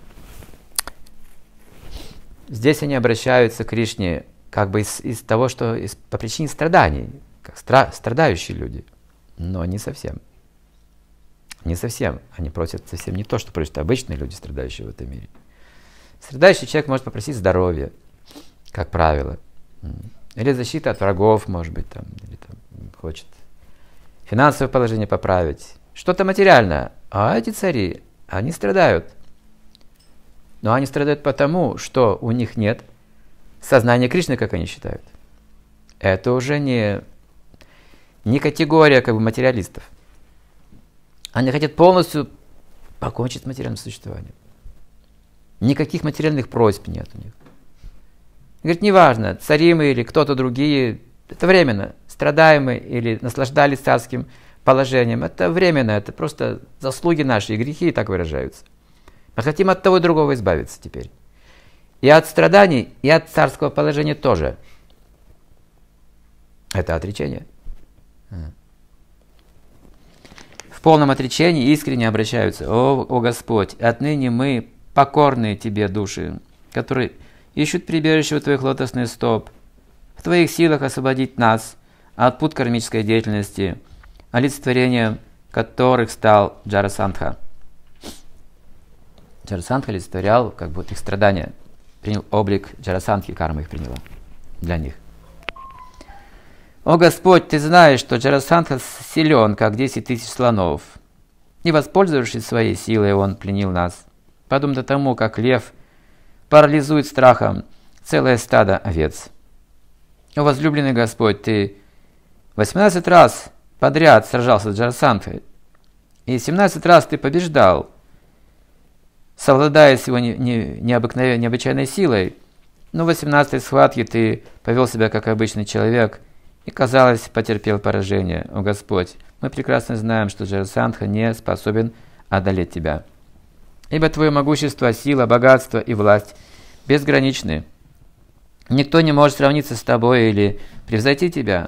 Здесь они обращаются к Кришне как бы из того, что по причине страданий, как страдающие люди, но не совсем. Не совсем. Они просят совсем не то, что просят обычные люди, страдающие в этом мире. Страдающий человек может попросить здоровья, как правило, или защиты от врагов, может быть, там, или там, хочет финансовое положение поправить, что-то материальное. А эти цари, они страдают. Но они страдают потому, что у них нет сознания Кришны, как они считают. Это уже не категория как бы материалистов. Они хотят полностью покончить с материальным существованием. Никаких материальных просьб нет у них. Говорит, неважно, цари мы или кто-то другие, это временно. Страдаем мы или наслаждались царским положением, это временно, это просто заслуги наши и грехи так выражаются. Мы хотим от того и другого избавиться теперь. И от страданий, и от царского положения тоже. Это отречение. В полном отречении искренне обращаются: «О Господь, отныне мы покорные Тебе души, которые ищут прибежище у Твоих лотосных стоп. В Твоих силах освободить нас от пут кармической деятельности, олицетворением которых стал Джарасандха». Джарасандха олицетворял как бы их страдания, принял облик Джарасандхи, карма их приняла для них. «О Господь, Ты знаешь, что Джарасандха силен, как 10 тысяч слонов. Не воспользовавшись своей силой, он пленил нас, подобно тому, как лев парализует страхом целое стадо овец. О возлюбленный Господь, Ты 18 раз подряд сражался с Джарасандхой, и 17 раз Ты побеждал, совладая с его необычайной силой, но в 18-й схватке Ты повел себя как обычный человек и, казалось, потерпел поражение. О Господь, мы прекрасно знаем, что Джарасандха не способен одолеть Тебя, ибо Твое могущество, сила, богатство и власть безграничны. Никто не может сравниться с Тобой или превзойти Тебя.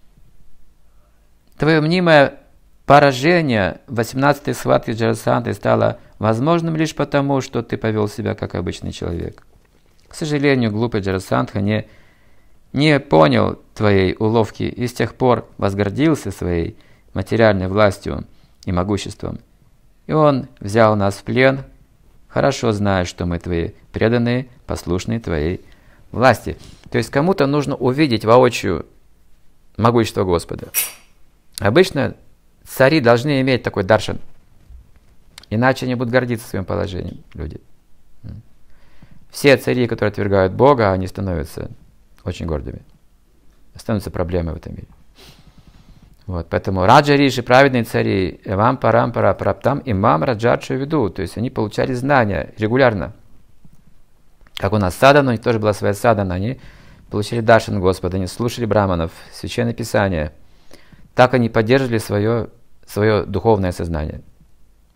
Твое мнимое поражение в 18-й схватке с Джарасандхой стало возможным лишь потому, что Ты повел себя как обычный человек. К сожалению, глупый Джарасандха не понял Твоей уловки и с тех пор возгордился своей материальной властью и могуществом. И он взял нас в плен, хорошо зная, что мы Твои преданные, послушные Твоей власти. То есть кому-то нужно увидеть воочию могущество Господа. Обычно цари должны иметь такой даршан, иначе они будут гордиться своим положением, люди. Все цари, которые отвергают Бога, они становятся очень гордыми. Становятся проблемой в этом мире. Вот, поэтому Раджа Риши, праведные цари, Эвам Парампара Праптам Имам Раджачу веду, то есть они получали знания регулярно. Как у нас садана, у них тоже была своя садана, они получили даршан Господа, они слушали браманов, Священное Писание. Так они поддерживали свое духовное сознание.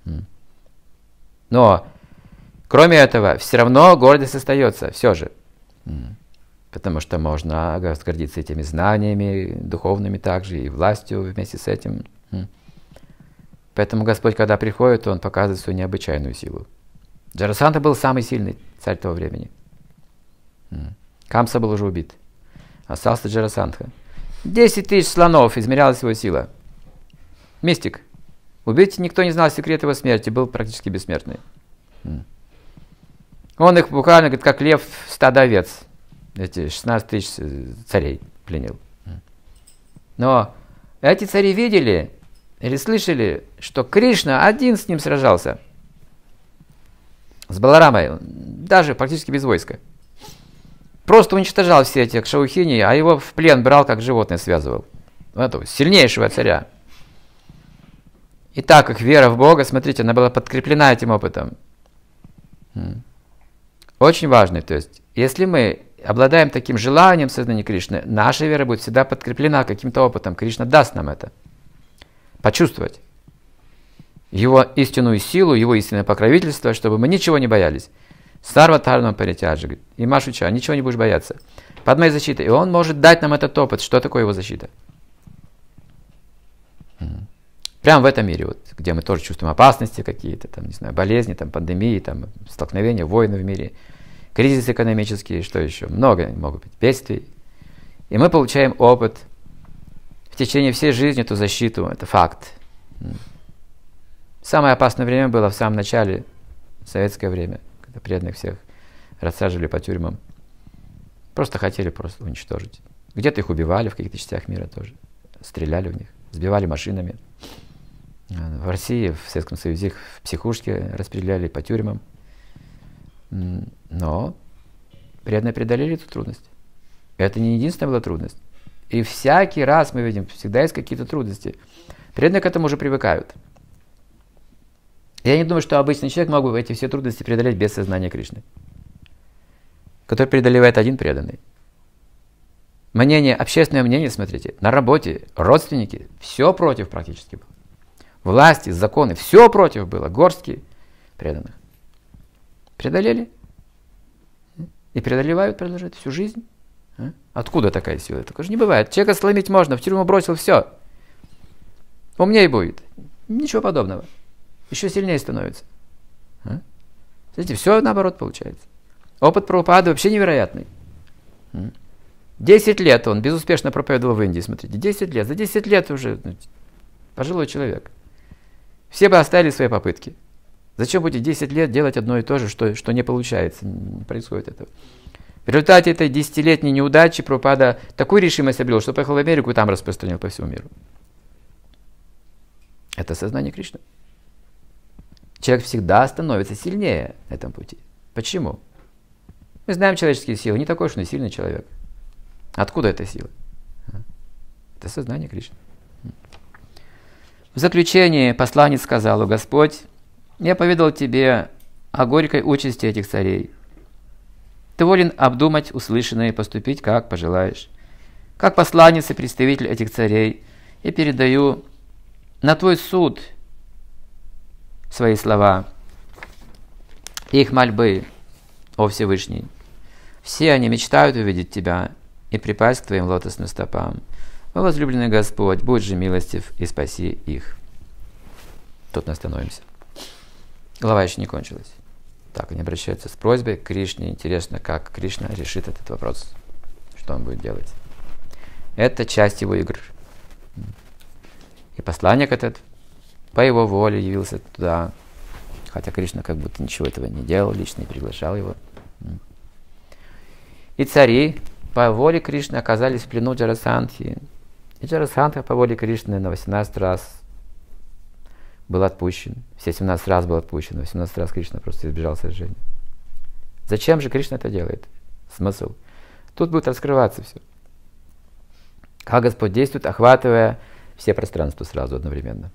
Но, кроме этого, все равно гордость остается, все же. Потому что можно гордиться этими знаниями, духовными также, и властью вместе с этим. Поэтому Господь, когда приходит, Он показывает свою необычайную силу. Джарасандха был самый сильный царь того времени. Камса был уже убит. Остался Джарасандха. 10 тысяч слонов измерялась его сила. Мистик. Убить никто не знал секрет его смерти, был практически бессмертный. Он их буквально, говорит, как лев стадо овец. Эти 16 тысяч царей пленил. Но эти цари видели или слышали, что Кришна один с ним сражался. С Баларамой, даже практически без войска. Просто уничтожал все эти кшаухини, а его в плен брал, как животное связывал. Этого сильнейшего царя. И так их вера в Бога, смотрите, она была подкреплена этим опытом. Очень важный. То есть, если мы обладаем таким желанием сознания Кришны, наша вера будет всегда подкреплена каким-то опытом. Кришна даст нам это. Почувствовать его истинную силу, его истинное покровительство, чтобы мы ничего не боялись. Сарватарнам паритяджи. И Машуча, ничего не будешь бояться. Под моей защитой. И он может дать нам этот опыт. Что такое его защита? Прямо в этом мире, вот, где мы тоже чувствуем опасности какие-то, там, не знаю, болезни, там, пандемии, там, столкновения, войны в мире, кризисы экономические, что еще? Много могут быть бедствий. И мы получаем опыт в течение всей жизни, эту защиту. Это факт. Самое опасное время было в самом начале, советское время, когда преданных всех рассаживали по тюрьмам. Просто хотели просто уничтожить. Где-то их убивали в каких-то частях мира тоже. Стреляли в них, сбивали машинами. В России, в Советском Союзе их в психушке распределяли по тюрьмам. Но преданные преодолели эту трудность. Это не единственная была трудность. И всякий раз мы видим, всегда есть какие-то трудности. Преданные к этому уже привыкают. Я не думаю, что обычный человек мог бы эти все трудности преодолеть без сознания Кришны, который преодолевает один преданный. Мнение, общественное мнение, смотрите, на работе, родственники, все против практически было. Власти, законы, все против было, горстки преданных. Преодолели. И преодолевают, продолжают всю жизнь. Откуда такая сила? Такое же не бывает. Человека сломить можно, в тюрьму бросил, все. Умнее будет. Ничего подобного. Еще сильнее становится. Смотрите, все наоборот получается. Опыт Прабхупады вообще невероятный. 10 лет он безуспешно проповедовал в Индии, смотрите, 10 лет. За 10 лет уже пожилой человек. Все бы оставили свои попытки. Зачем будете 10 лет делать одно и то же, что не получается, не происходит этого. В результате этой 10-летней неудачи Прабхупада такую решимость обрел, что поехал в Америку и там распространил по всему миру. Это сознание Кришны. Человек всегда становится сильнее на этом пути. Почему? Мы знаем человеческие силы, не такой уж он и сильный человек. Откуда эта сила? Это сознание Кришны. В заключение посланец сказал: «О Господь, я поведал тебе о горькой участи этих царей. Ты волен обдумать услышанное и поступить, как пожелаешь. Как посланец и представитель этих царей, я передаю на твой суд свои слова и их мольбы, о Всевышний. Все они мечтают увидеть тебя и припасть к твоим лотосным стопам. О возлюбленный Господь, будь же милостив и спаси их». Тут мы остановимся. Глава еще не кончилась. Так, они обращаются с просьбой к Кришне. Интересно, как Кришна решит этот вопрос. Что он будет делать. Это часть его игр. И посланник этот по его воле явился туда. Хотя Кришна как будто ничего этого не делал, лично не приглашал его. И цари по воле Кришны оказались в плену Джарасандхи. И Джарасандха по воле Кришны на 18 раз был отпущен. Все 17 раз был отпущен. 18 раз Кришна просто избежал сожжения. Зачем же Кришна это делает? Смысл? Тут будет раскрываться все. Как Господь действует, охватывая все пространства сразу одновременно.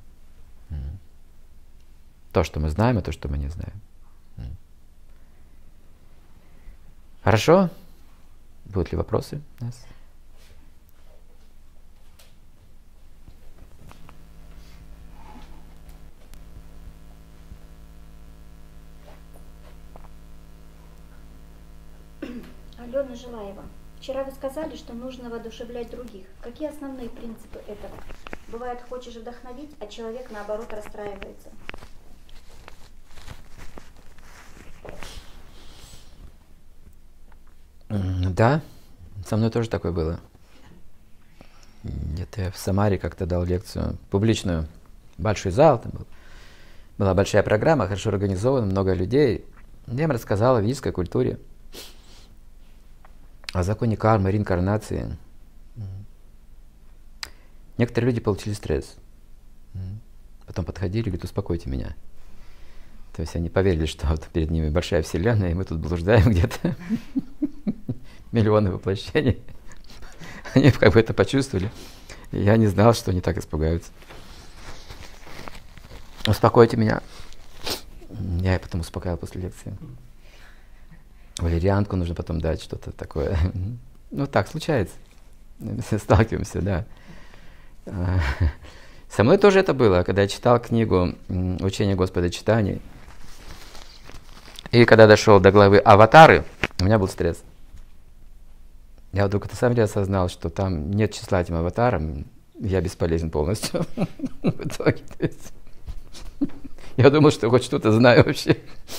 То, что мы знаем, и то, что мы не знаем. Хорошо? Будут ли вопросы у нас? Алена Желаева. Вчера вы сказали, что нужно воодушевлять других. Какие основные принципы этого? Бывает, хочешь вдохновить, а человек, наоборот, расстраивается. Да, со мной тоже такое было. Где-то я в Самаре как-то дал лекцию публичную, большой зал, там была большая программа, хорошо организована, много людей. Я им рассказал о ведической культуре, о законе кармы, реинкарнации. Некоторые люди получили стресс. Потом подходили и говорят: успокойте меня. То есть они поверили, что вот перед ними большая вселенная, и мы тут блуждаем где-то. Миллионы воплощений. Они как бы это почувствовали. И я не знал, что они так испугаются. Успокойте меня. Я потом успокаивал после лекции. Валерьянку нужно потом дать, что-то такое. Ну так случается. Сталкиваемся, да. Со мной тоже это было, когда я читал книгу «Учение Господа читаний». И когда дошел до главы «Аватары», у меня был стресс. Я вдруг на самом деле осознал, что там нет числа этим аватарам, я бесполезен полностью. В итоге, я думал, что хоть что-то знаю вообще.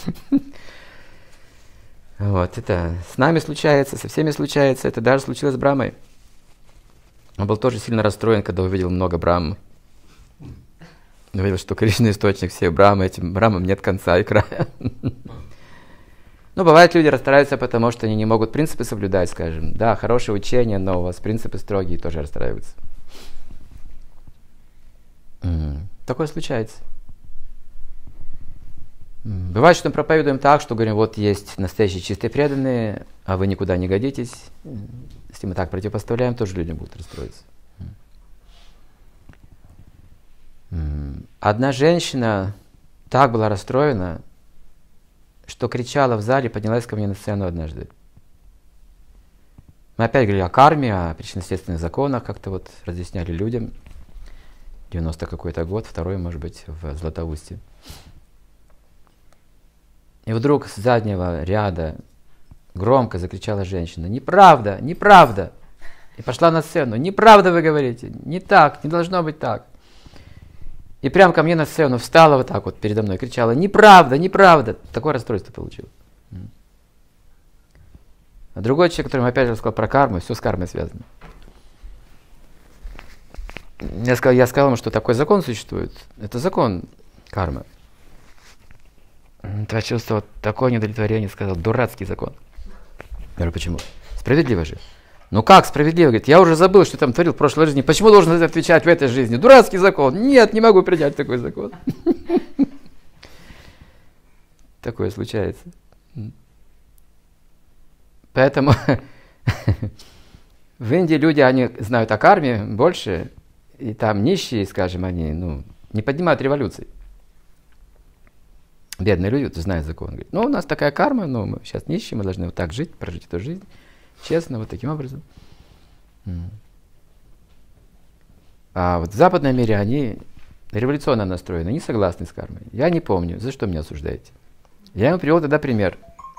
Вот, это с нами случается, со всеми случается, это даже случилось с Брамой. Он был тоже сильно расстроен, когда увидел много Брахм. Увидел, что Кришна источник всех Брахм, этим Брахмам нет конца и края. Ну, бывает, люди расстраиваются, потому что они не могут принципы соблюдать, скажем. Да, хорошее учение, но у вас принципы строгие, тоже расстраиваются. Такое случается. Бывает, что мы проповедуем так, что говорим: вот есть настоящие чистые преданные, а вы никуда не годитесь. Если мы так противопоставляем, тоже люди будут расстроиться. Одна женщина так была расстроена, что кричала в зале, поднялась ко мне на сцену однажды. Мы опять говорили о карме, о причинно-следственных законах, как-то вот разъясняли людям. 90 какой-то год, второй, может быть, в Златоусте. И вдруг с заднего ряда громко закричала женщина: «Неправда! Неправда!» И пошла на сцену: «Неправда вы говорите! Не так! Не должно быть так!» И прямо ко мне на сцену встала вот так вот передо мной, кричала: «Неправда! Неправда!» Такое расстройство получил. А другой человек, которому опять рассказал про карму, все с кармой связано. Я сказал ему, что такой закон существует. Это закон кармы. Я чувствовал такое недовлетворение, сказал: дурацкий закон. Я говорю: почему? Справедливо же. Ну как справедливо? Говорит: я уже забыл, что там творил в прошлой жизни. Почему должен отвечать в этой жизни? Дурацкий закон. Нет, не могу принять такой закон. Такое случается. Поэтому в Индии люди, они знают о карме больше, и там нищие, скажем, они не поднимают революций. Бедные люди знают закон. Говорят: ну, у нас такая карма, но мы сейчас нищие, мы должны вот так жить, прожить эту жизнь. Честно, вот таким образом. А вот в западном мире они революционно настроены, они согласны с кармой. Я не помню, за что меня осуждаете. Я ему привел тогда пример.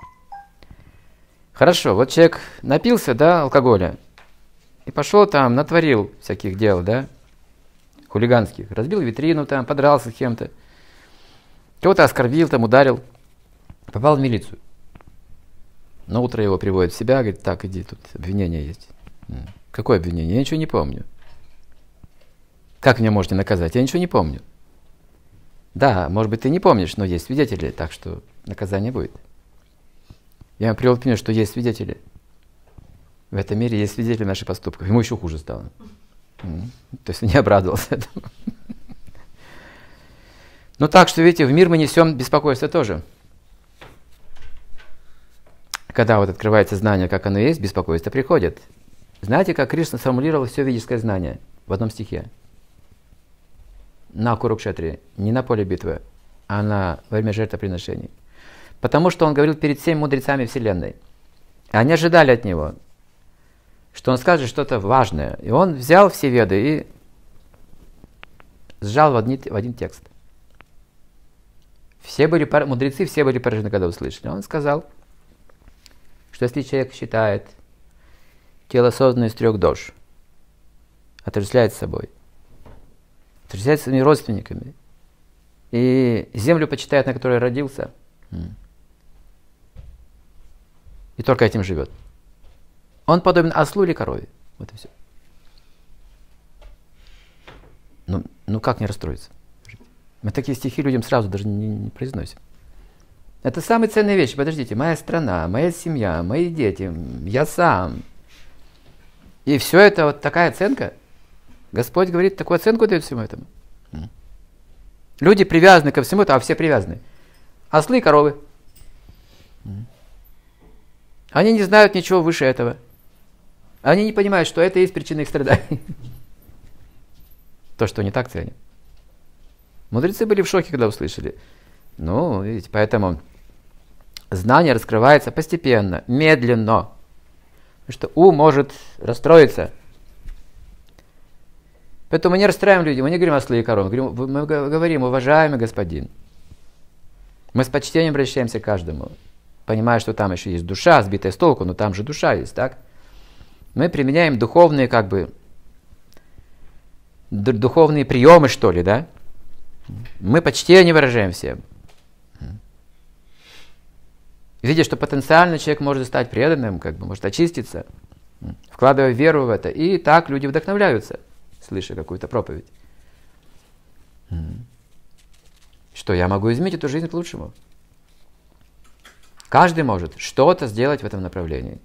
Хорошо, вот человек напился, да, алкоголя, и пошел там, натворил всяких дел, да, хулиганских. Разбил витрину там, подрался с кем-то. Кого-то оскорбил, там, ударил. Попал в милицию. На утро его приводят в себя, говорит: так, иди, тут обвинение есть. Какое обвинение? Я ничего не помню. Как меня можете наказать? Я ничего не помню. Да, может быть, ты не помнишь, но есть свидетели, так что наказание будет. Я ему привел пример, что есть свидетели. В этом мире есть свидетели наших поступков. Ему еще хуже стало. То есть он не обрадовался этому. Ну так что, видите, в мир мы несем беспокойство тоже. Когда вот открывается знание, как оно есть, беспокойство приходит. Знаете, как Кришна сформулировал все ведическое знание в одном стихе? На Курукшетре, не на поле битвы, а во время жертвоприношений. Потому что он говорил перед всеми мудрецами Вселенной. Они ожидали от него, что он скажет что-то важное. И он взял все веды и сжал в один текст. Мудрецы все были поражены, когда услышали. Он сказал: что если человек считает тело, созданное из 3 дож, отождествляет с собой, отождествляет с своими родственниками, и землю почитает, на которой родился, и только этим живет, он подобен ослу или корове. Вот и все. Ну как не расстроиться? Мы такие стихи людям сразу даже не произносим. Это самые ценные вещи. Подождите, моя страна, моя семья, мои дети, я сам. И все это вот такая оценка. Господь говорит, такую оценку дает всему этому. Люди привязаны ко всему этому, а все привязаны. Ослы и коровы. Они не знают ничего выше этого. Они не понимают, что это и есть причина их страданий. То, что они так ценят. Мудрецы были в шоке, когда услышали. Ну, видите, поэтому знание раскрывается постепенно, медленно. Потому что ум может расстроиться. Поэтому мы не расстраиваем людей, мы не говорим ослы и коровы, мы говорим, уважаемый господин. Мы с почтением обращаемся к каждому, понимая, что там еще есть душа, сбитая с толку, но там же душа есть, так? Мы применяем духовные, духовные приемы, что ли, да? Мы почтение выражаем всем. Видя, что потенциально человек может стать преданным, может очиститься, вкладывая веру в это. И так люди вдохновляются, слыша какую-то проповедь. Что я могу изменить эту жизнь к лучшему. Каждый может что-то сделать в этом направлении.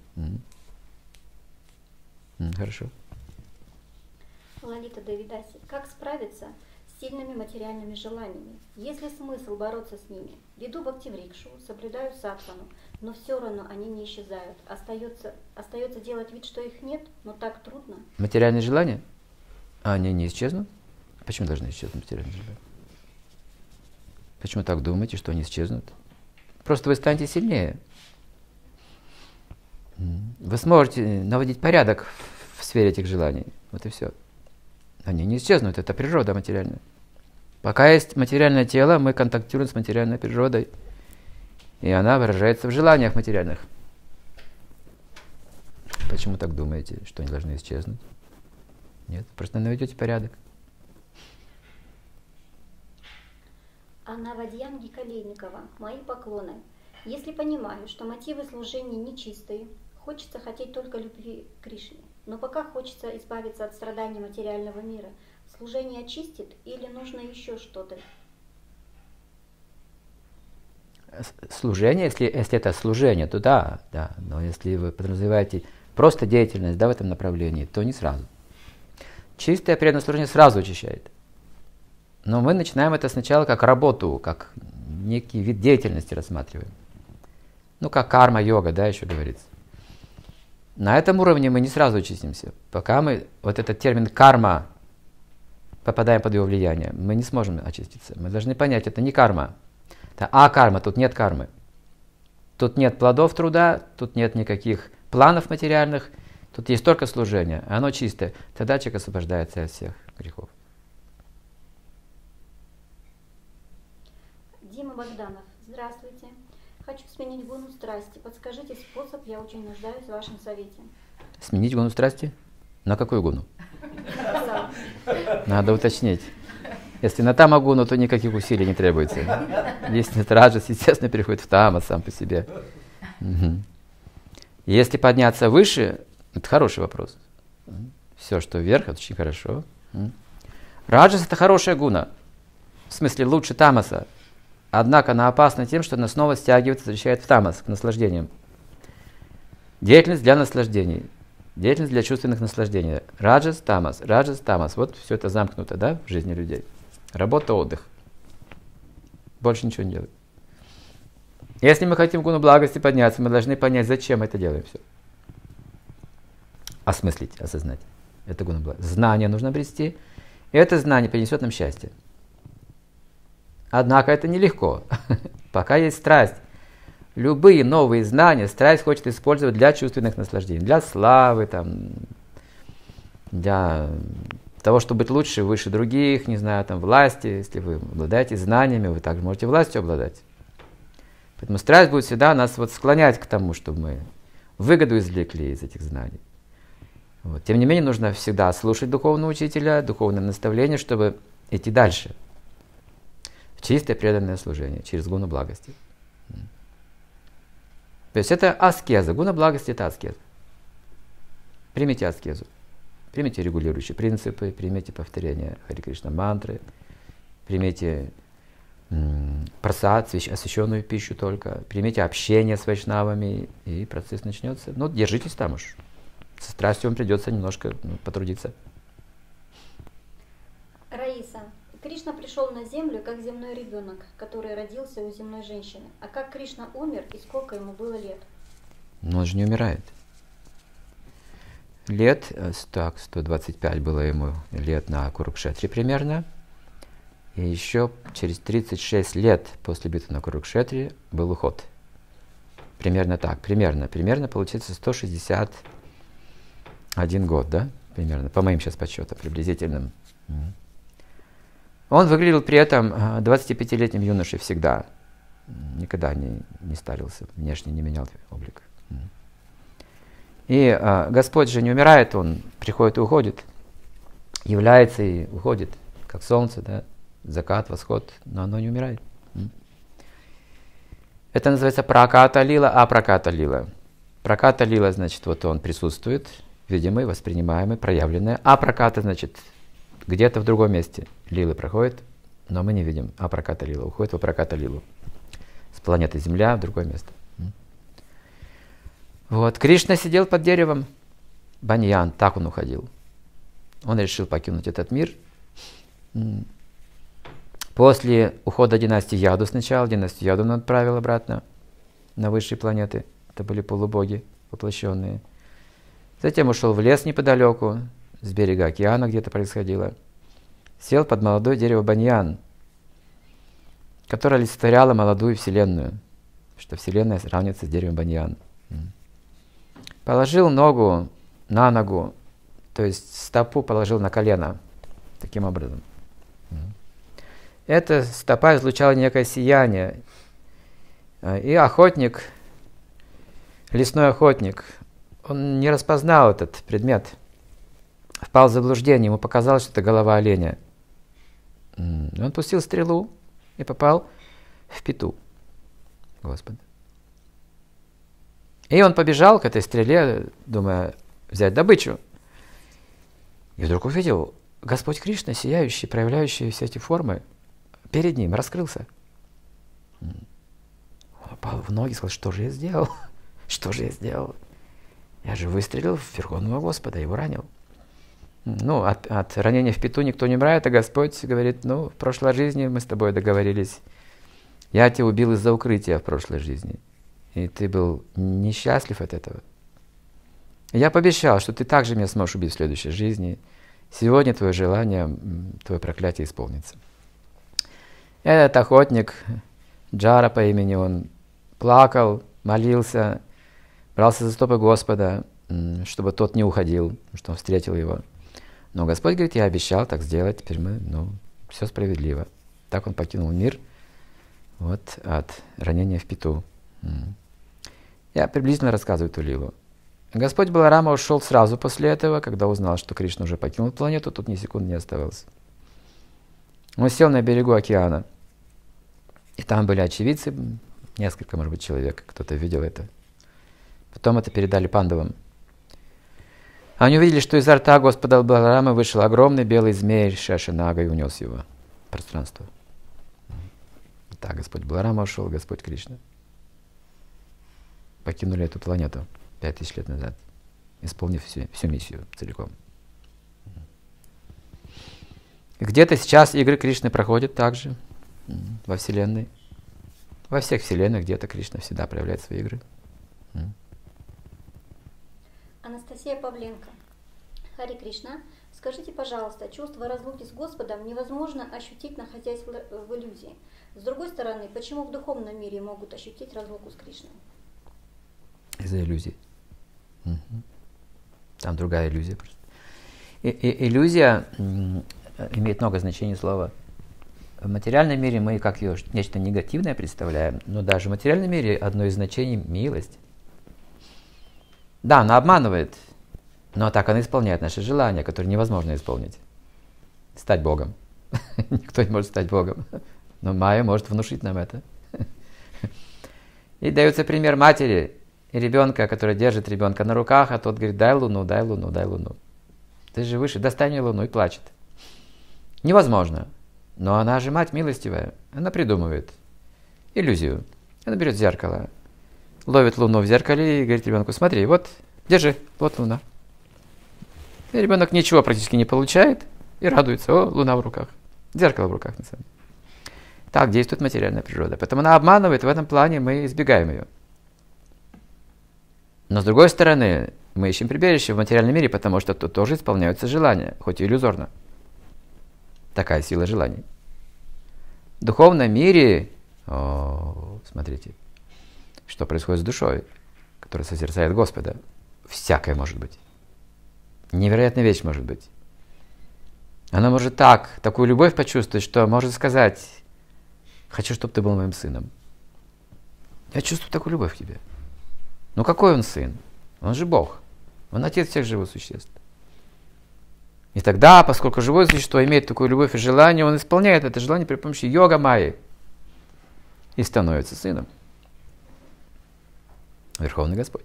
Хорошо. Лолита Давидаси, как справиться с сильными материальными желаниями? Есть ли смысл бороться с ними? Веду бхактиврикшу, соблюдаю сатвану, но все равно они не исчезают. Остается делать вид, что их нет, но так трудно. Материальные желания? Они не исчезнут? Почему должны исчезнуть материальные желания? Почему так думаете, что они исчезнут? Просто вы станете сильнее. Вы сможете наводить порядок в сфере этих желаний. Вот и все. Они не исчезнут, это природа материальная. Пока есть материальное тело, мы контактируем с материальной природой. И она выражается в желаниях материальных. Почему так думаете, что они должны исчезнуть? Нет, просто наведете порядок. Анна Вадьянги Калейникова. Мои поклоны. Если понимаю, что мотивы служения нечистые, хочется хотеть только любви к Кришне, но пока хочется избавиться от страданий материального мира, служение очистит или нужно еще что-то? Служение, если это служение, то да. Но если вы подразумеваете просто деятельность в этом направлении, то не сразу. Чистое преданное служение сразу очищает. Но мы начинаем это сначала как работу, как некий вид деятельности рассматриваем. Как карма-йога, еще говорится. На этом уровне мы не сразу очистимся. Пока мы, этот термин карма, попадаем под его влияние, мы не сможем очиститься. Мы должны понять, это не карма. Это карма, тут нет кармы. Тут нет плодов труда, тут нет никаких планов материальных, тут есть только служение, оно чистое. Тогда человек освобождается от всех грехов. Дима Богданов, здравствуйте. Хочу сменить гуну страсти. Подскажите способ, я очень нуждаюсь в вашем совете. Сменить гуну страсти? На какую гуну? Надо уточнить. Если на тамагуну, то никаких усилий не требуется. Если раджас, естественно, переходит в тамас сам по себе. Если подняться выше, это хороший вопрос. Все, что вверх, это очень хорошо. Раджас — это хорошая гуна. В смысле, лучше тамаса. Однако она опасна тем, что она снова стягивается, возвращает в тамас, к наслаждениям. Деятельность для наслаждений. Деятельность для чувственных наслаждений. Раджас, тамас, раджас, тамас. Вот все это замкнуто, в жизни людей. Работа, отдых. Больше ничего не делать. Если мы хотим в гуну благости подняться, мы должны понять, зачем мы это делаем все. Осмыслить, осознать. Это гуна благости. Знание нужно обрести, и это знание принесет нам счастье. Однако это нелегко. Пока есть страсть. Любые новые знания страсть хочет использовать для чувственных наслаждений. Для славы, для того, чтобы быть лучше, выше других, власти. Если вы обладаете знаниями, вы также можете властью обладать. Поэтому страсть будет всегда нас склонять к тому, чтобы мы выгоду извлекли из этих знаний. Вот. Тем не менее, нужно всегда слушать духовного учителя, духовное наставление, чтобы идти дальше. В чистое преданное служение, через гуна благости. То есть это аскеза. Гуна благости – это аскеза. Примите аскезу. Примите регулирующие принципы, примите повторение Хари Кришна мантры, примите прасад, освященную пищу только, примите общение с вайшнавами, и процесс начнется. Ну, держитесь там уж. Со страстью вам придется немножко потрудиться. Раиса. Кришна пришел на землю как земной ребенок, который родился у земной женщины. А как Кришна умер и сколько ему было лет? Но он же не умирает. Лет, так, 125 было ему лет на Курукшетре примерно. И еще через 36 лет после битвы на Курукшетре был уход. Примерно так, примерно получается 161 год, да? Примерно, по моим сейчас подсчетам, приблизительным. Он выглядел при этом 25-летним юношей всегда. Никогда не старился, внешне не менял облик. И Господь же не умирает, Он приходит и уходит. Является и уходит, как солнце, да? Закат, восход, но оно не умирает. Это называется праката лила, апраката лила. Праката лила, значит, вот он присутствует, видимый, воспринимаемый, проявленный. Апраката, значит, где-то в другом месте лилы проходит, но мы не видим. Апраката лила уходит в апраката лилу. С планеты Земля в другое место. Вот. Кришна сидел под деревом баньян, так он уходил. Он решил покинуть этот мир. После ухода династии Яду сначала, династию Яду он отправил обратно на высшие планеты. Это были полубоги воплощенные. Затем ушел в лес неподалеку, с берега океана где-то происходило. Сел под молодое дерево баньян, которое олицетворяло молодую вселенную, что вселенная сравнивается с деревом баньян. Положил ногу на ногу, то есть стопу положил на колено, таким образом. Эта стопа излучала некое сияние. И охотник, лесной охотник, он не распознал этот предмет, впал в заблуждение, ему показалось, что это голова оленя. Он пустил стрелу и попал в пету Господа. И он побежал к этой стреле, думая взять добычу. И вдруг увидел Господь Кришна, сияющий, проявляющий все эти формы, перед ним раскрылся. Он упал в ноги и сказал: что же я сделал? Что же я сделал? Я же выстрелил в Верховного Господа, его ранил. Ну, от ранения в пету никто не умирает, а Господь говорит: ну, в прошлой жизни мы с тобой договорились. Я тебя убил из-за укрытия в прошлой жизни. И ты был несчастлив от этого. Я пообещал, что ты также меня сможешь убить в следующей жизни. Сегодня твое желание, твое проклятие исполнится. Этот охотник, Джара по имени, он плакал, молился, брался за стопы Господа, чтобы тот не уходил, что он встретил его. Но Господь говорит: я обещал так сделать, теперь мы, все справедливо. Так он покинул мир вот, от ранения в пету. Я приблизительно рассказываю эту лилу. Господь Баларама ушел сразу после этого, когда узнал, что Кришна уже покинул планету, тут ни секунды не оставалось. Он сел на берегу океана, и там были очевидцы, несколько, может быть, человек, кто-то видел это. Потом это передали пандавам. Они увидели, что изо рта Господа Баларамы вышел огромный белый змей Шешанага и унес его в пространство. Так, Господь Баларама ушел, Господь Кришна. Покинули эту планету 5000 лет назад, исполнив всю миссию целиком. И где-то сейчас игры Кришны проходят также во Вселенной. Во всех Вселенных где-то Кришна всегда проявляет свои игры. Анастасия Павленко. Хари Кришна, скажите, пожалуйста, чувство разлуки с Господом невозможно ощутить, находясь в иллюзии. С другой стороны, почему в духовном мире могут ощутить разлуку с Кришной? Из-за иллюзий. Там другая иллюзия просто. Иллюзия имеет много значений слова. В материальном мире мы как ее нечто негативное представляем, но даже в материальном мире одно из значений – милость. Да, она обманывает, но так она исполняет наши желания, которые невозможно исполнить. Стать Богом. Никто не может стать Богом. Но Майя может внушить нам это. И дается пример матери и ребенка, который держит ребенка на руках, а тот говорит: дай луну, дай луну, дай луну. Ты же выше, достань ей луну, и плачет. Невозможно. Но она же мать милостивая. Она придумывает иллюзию. Она берет зеркало, ловит луну в зеркале и говорит ребенку: смотри, вот, держи, вот луна. И ребенок ничего практически не получает и радуется: о, луна в руках. Зеркало в руках, на самом деле. Так действует материальная природа. Поэтому она обманывает, в этом плане мы избегаем ее. Но с другой стороны, мы ищем прибежище в материальном мире, потому что тут тоже исполняются желания, хоть и иллюзорно. Такая сила желаний. В духовном мире, смотрите, что происходит с душой, которая созерцает Господа. Всякое может быть. Невероятная вещь может быть. Она может такую любовь почувствовать, что может сказать: хочу, чтобы ты был моим сыном. Я чувствую такую любовь к тебе. Ну какой он сын? Он же Бог. Он отец всех живых существ. И тогда, поскольку живое существо имеет такую любовь и желание, он исполняет это желание при помощи йога майи и становится сыном. Верховный Господь.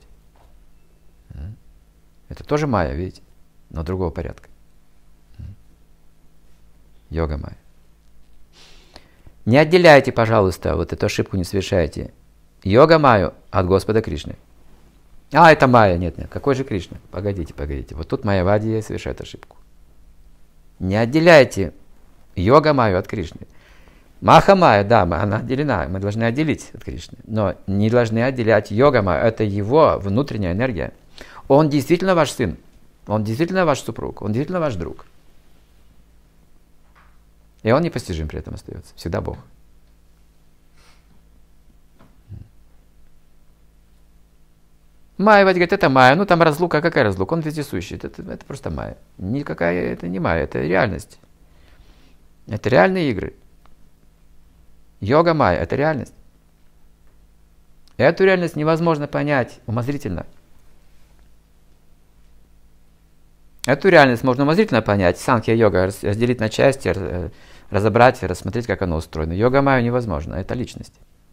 Это тоже майя, видите, но другого порядка. Йога майя. Не отделяйте, пожалуйста, вот эту ошибку не совершайте. Йога майю от Господа Кришны. Это майя. Нет, какой же Кришна? Погодите. Вот тут майявадия совершает ошибку. Не отделяйте йога майю от Кришны. Маха майя, да, она отделена, мы должны отделить от Кришны. Но не должны отделять йога майю, это его внутренняя энергия. Он действительно ваш сын, он действительно ваш супруг, он действительно ваш друг. И он непостижим при этом остается, всегда Бог. Майя, говорит, это майя, там разлука, какая разлука? Он вездесущий, это просто майя. Никакая это не майя, это реальность. Это реальные игры. Йога майя – это реальность. Эту реальность невозможно понять умозрительно. Эту реальность можно умозрительно понять. Санхья-йога разделить на части, разобрать, рассмотреть, как оно устроено. Йога майя невозможно, это личность.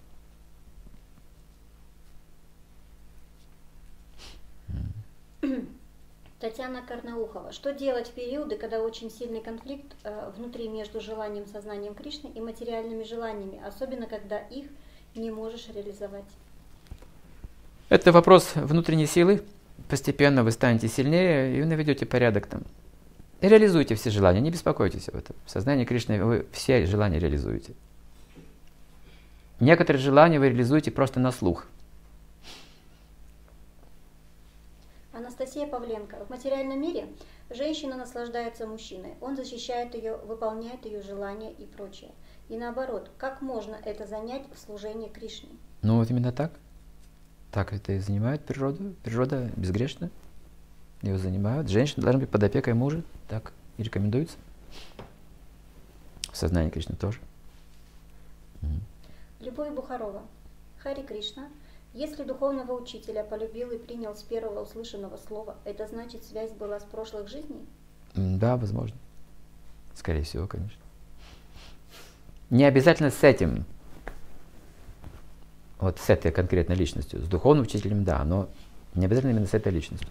Татьяна Карнаухова. Что делать в периоды, когда очень сильный конфликт внутри между желанием, сознанием Кришны и материальными желаниями, особенно когда их не можешь реализовать? Это вопрос внутренней силы. Постепенно вы станете сильнее, и вы наведете порядок там. И реализуйте все желания, не беспокойтесь об этом. В сознании Кришны вы все желания реализуете. Некоторые желания вы реализуете просто на слух. Анастасия Павленко. В материальном мире женщина наслаждается мужчиной. Он защищает ее, выполняет ее желания и прочее. И наоборот, как можно это занять в служении Кришне? Вот именно так. Так это и занимает природу. Природа безгрешна. Ее занимают. Женщина должна быть под опекой мужа. Так и рекомендуется. В сознании Кришны тоже. Любовь Бухарова. Хари Кришна. Если духовного учителя полюбил и принял с первого услышанного слова, это значит, связь была с прошлых жизней? Да, возможно. Скорее всего, конечно. Не обязательно с этим. Вот с этой конкретной личностью. С духовным учителем, да, но не обязательно именно с этой личностью.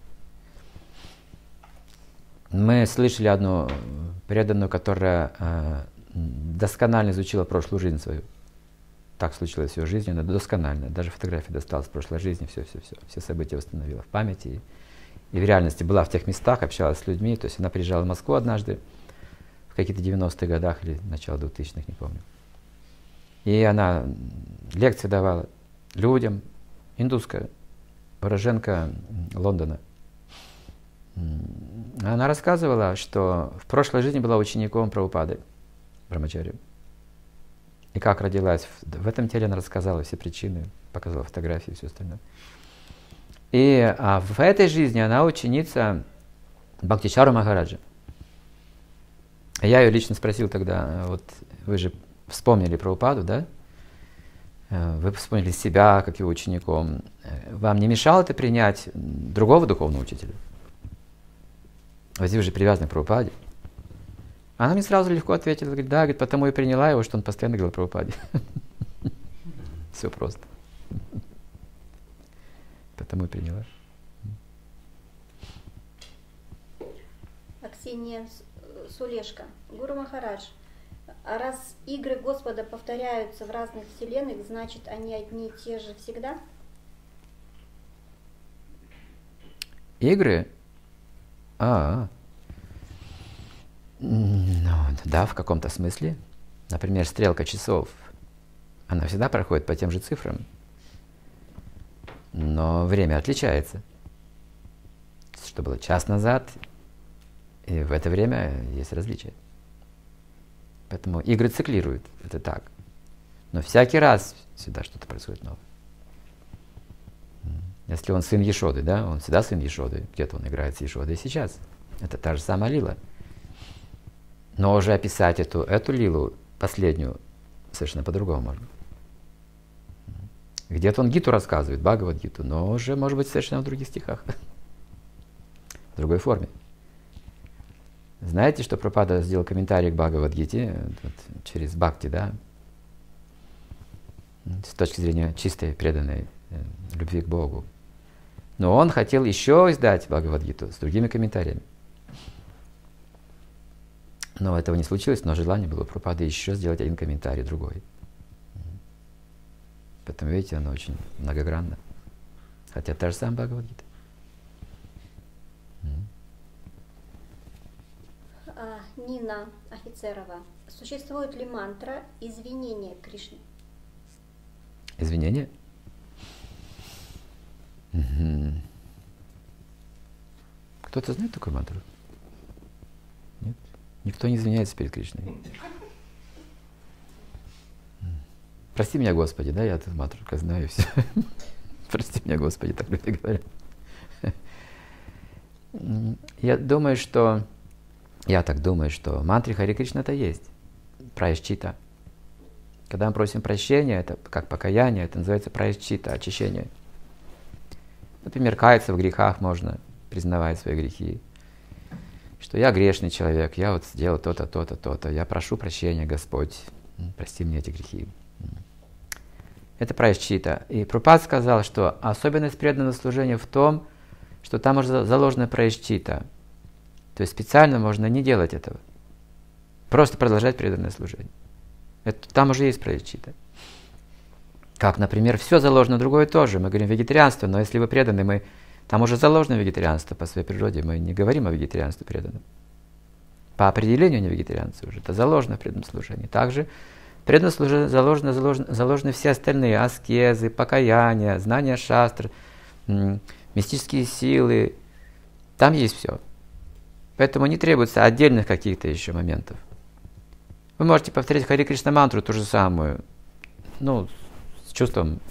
Мы слышали одну преданную, которая досконально изучила прошлую жизнь свою. Так случилось в ее жизни, она досконально, даже фотографии достала с прошлой жизни, все события восстановила в памяти. И в реальности была в тех местах, общалась с людьми. То есть она приезжала в Москву однажды, в каких-то 90-х годах или начало 2000-х, не помню. И она лекции давала людям, индусская, уроженка Лондона. Она рассказывала, что в прошлой жизни была учеником Прабхупады, Брамачари. И как родилась в этом теле, она рассказала все причины, показала фотографии и все остальное. И в этой жизни она ученица Бхактичару Махараджа. Я ее лично спросил тогда, вот вы же вспомнили Прабхупаду, да? вы вспомнили себя, как его учеником. Вам не мешало это принять другого духовного учителя? Вот вы же привязаны к Прабхупаде. Она мне сразу легко ответила, говорит, да, говорит, потому и приняла его, что он постоянно говорил о Прабхупаде. Все просто. Потому и приняла. Аксинья Сулешка. Гуру Махарадж, а раз игры Господа повторяются в разных вселенных, значит, они одни и те же всегда? Игры? Ну, да, в каком-то смысле. Например, стрелка часов, она всегда проходит по тем же цифрам, но время отличается. Что было час назад, и в это время есть различия. Поэтому игры циклируют, это так. Но всякий раз всегда что-то происходит новое. Если он сын Ешоды, да, он всегда сын Ешоды, где-то он играет с Ешодой и сейчас. Это та же самая лила. Но уже описать эту лилу, последнюю, совершенно по-другому можно. Где-то он Гиту рассказывает, Бхагавад-гиту, но уже, может быть, совершенно в других стихах. В другой форме. Знаете, что Прабхупада сделал комментарий к Бхагавад-гите через бхакти, да? С точки зрения чистой, преданной любви к Богу. Но он хотел еще издать Бхагавад-гиту с другими комментариями. Но этого не случилось, но желание было у Прабхупады еще сделать один комментарий, другой. Поэтому, видите, оно очень многогранно. Хотя та же самая Бхагавад-гита. Нина Офицерова. Существует ли мантра извинения Кришне? Извинения? Кто-то знает такую мантру? Нет? Никто не извиняется перед Кришной. Прости меня, Господи, да, я эту мантру только знаю, и все. Прости меня, Господи, так люди говорят. Я так думаю, что мантре Харе Кришна это есть. Праяшчита. Когда мы просим прощения, это как покаяние, это называется праяшчита, очищение. Например, каяться в грехах можно, признавая свои грехи. Что я грешный человек, я вот сделал то-то, то-то, то-то. Я прошу прощения, Господь, прости мне эти грехи. Это праяшчита. И Прабхупада сказал, что особенность преданного служения в том, что там уже заложена праяшчита. То есть специально можно не делать этого. Просто продолжать преданное служение. Там уже есть праяшчита. Как, например, все заложено, другое тоже. Мы говорим вегетарианство, но если вы преданы, там уже заложено вегетарианство по своей природе. Мы не говорим о вегетарианстве преданном. По определению не вегетарианцы уже. Это заложено в преданном служении. Также в преданном служении заложены все остальные аскезы, покаяния, знания шастр, мистические силы. Там есть все. Поэтому не требуется отдельных каких-то еще моментов. Вы можете повторить Харе Кришна мантру ту же самую, с чувством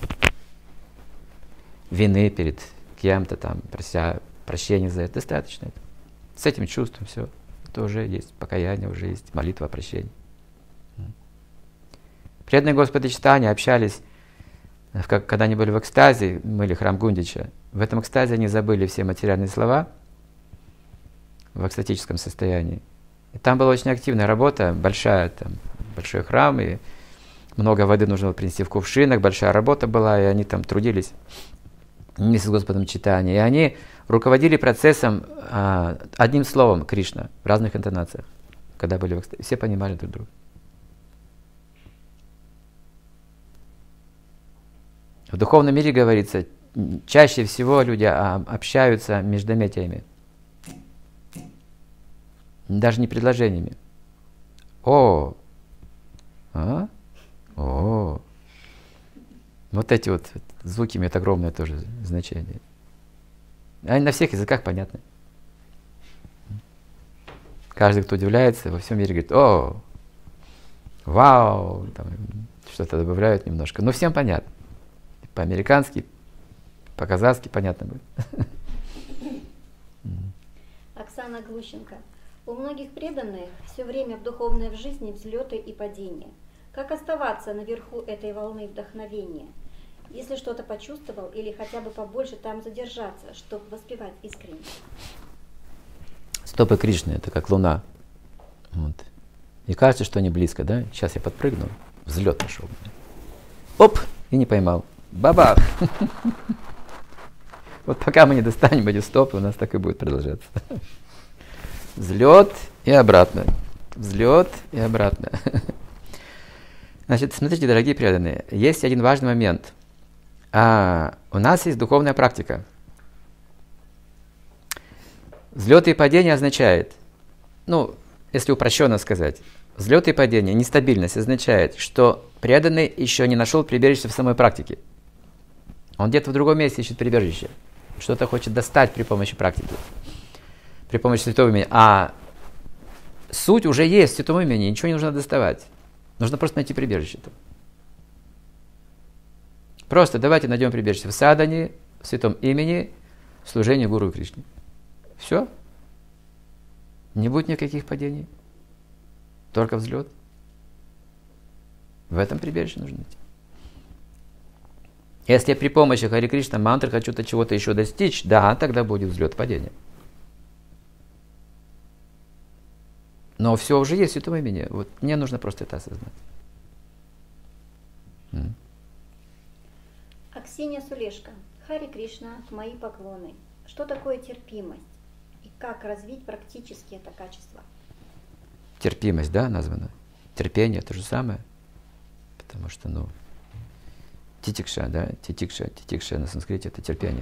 вины перед кем-то, там, прося прощения за это. Достаточно этого. С этим чувством все. Это уже есть покаяние, уже есть молитва о прощении. Преданные Господа читания общались, когда они были в экстазе, мыли храм Гундича. В этом экстазе они забыли все материальные слова в экстатическом состоянии. И там была очень активная работа, большой храм, и много воды нужно было принести в кувшинах, большая работа была, и они там трудились вместе с Господом читания. И они руководили процессом одним словом Кришна в разных интонациях, когда были в экстазе. Все понимали друг друга. В духовном мире говорится, чаще всего люди общаются междометиями. Даже не предложениями. Вот эти вот звуки имеют огромное тоже значение. Они на всех языках понятны. Каждый, кто удивляется, во всем мире говорит, вау, там, что-то добавляют немножко. Но всем понятно. По-американски, по-казахски понятно будет. Оксана Глущенко. У многих преданных все время в духовной жизни взлеты и падения. Как оставаться наверху этой волны вдохновения? Если что-то почувствовал, или хотя бы побольше там задержаться, чтобы воспевать искренне. Стопы Кришны — это как луна. Вот. И кажется, что они близко, да? Сейчас я подпрыгну, взлет пошел. Оп! И не поймал. Бабах! Вот пока мы не достанем эти стопы, у нас так и будет продолжаться. Взлет и обратно. Взлет и обратно. Значит, смотрите, дорогие преданные, есть один важный момент. У нас есть духовная практика. Взлеты и падения означает, если упрощенно сказать, взлеты и падения, нестабильность означает, что преданный еще не нашел прибежище в самой практике. Он где-то в другом месте ищет прибежище. Что-то хочет достать при помощи практики, при помощи святого имени. А суть уже есть в святом имени, ничего не нужно доставать. Нужно просто найти прибежище-то. Просто давайте найдем прибежище в садхане, в святом имени, в служении Гуру Кришне. Все. Не будет никаких падений. Только взлет. В этом прибежище нужно найти. Если я при помощи Хари Кришна мантры хочу чего-то еще достичь, да, тогда будет взлет, падение. Но все уже есть в святом имени. Вот мне нужно просто это осознать. Аксинья Сулешка. Хари Кришна, мои поклоны. Что такое терпимость? И как развить практически это качество? Терпимость, да, названа? Терпение — то же самое. Потому что, титикша, да, титикша на санскрите — это терпение.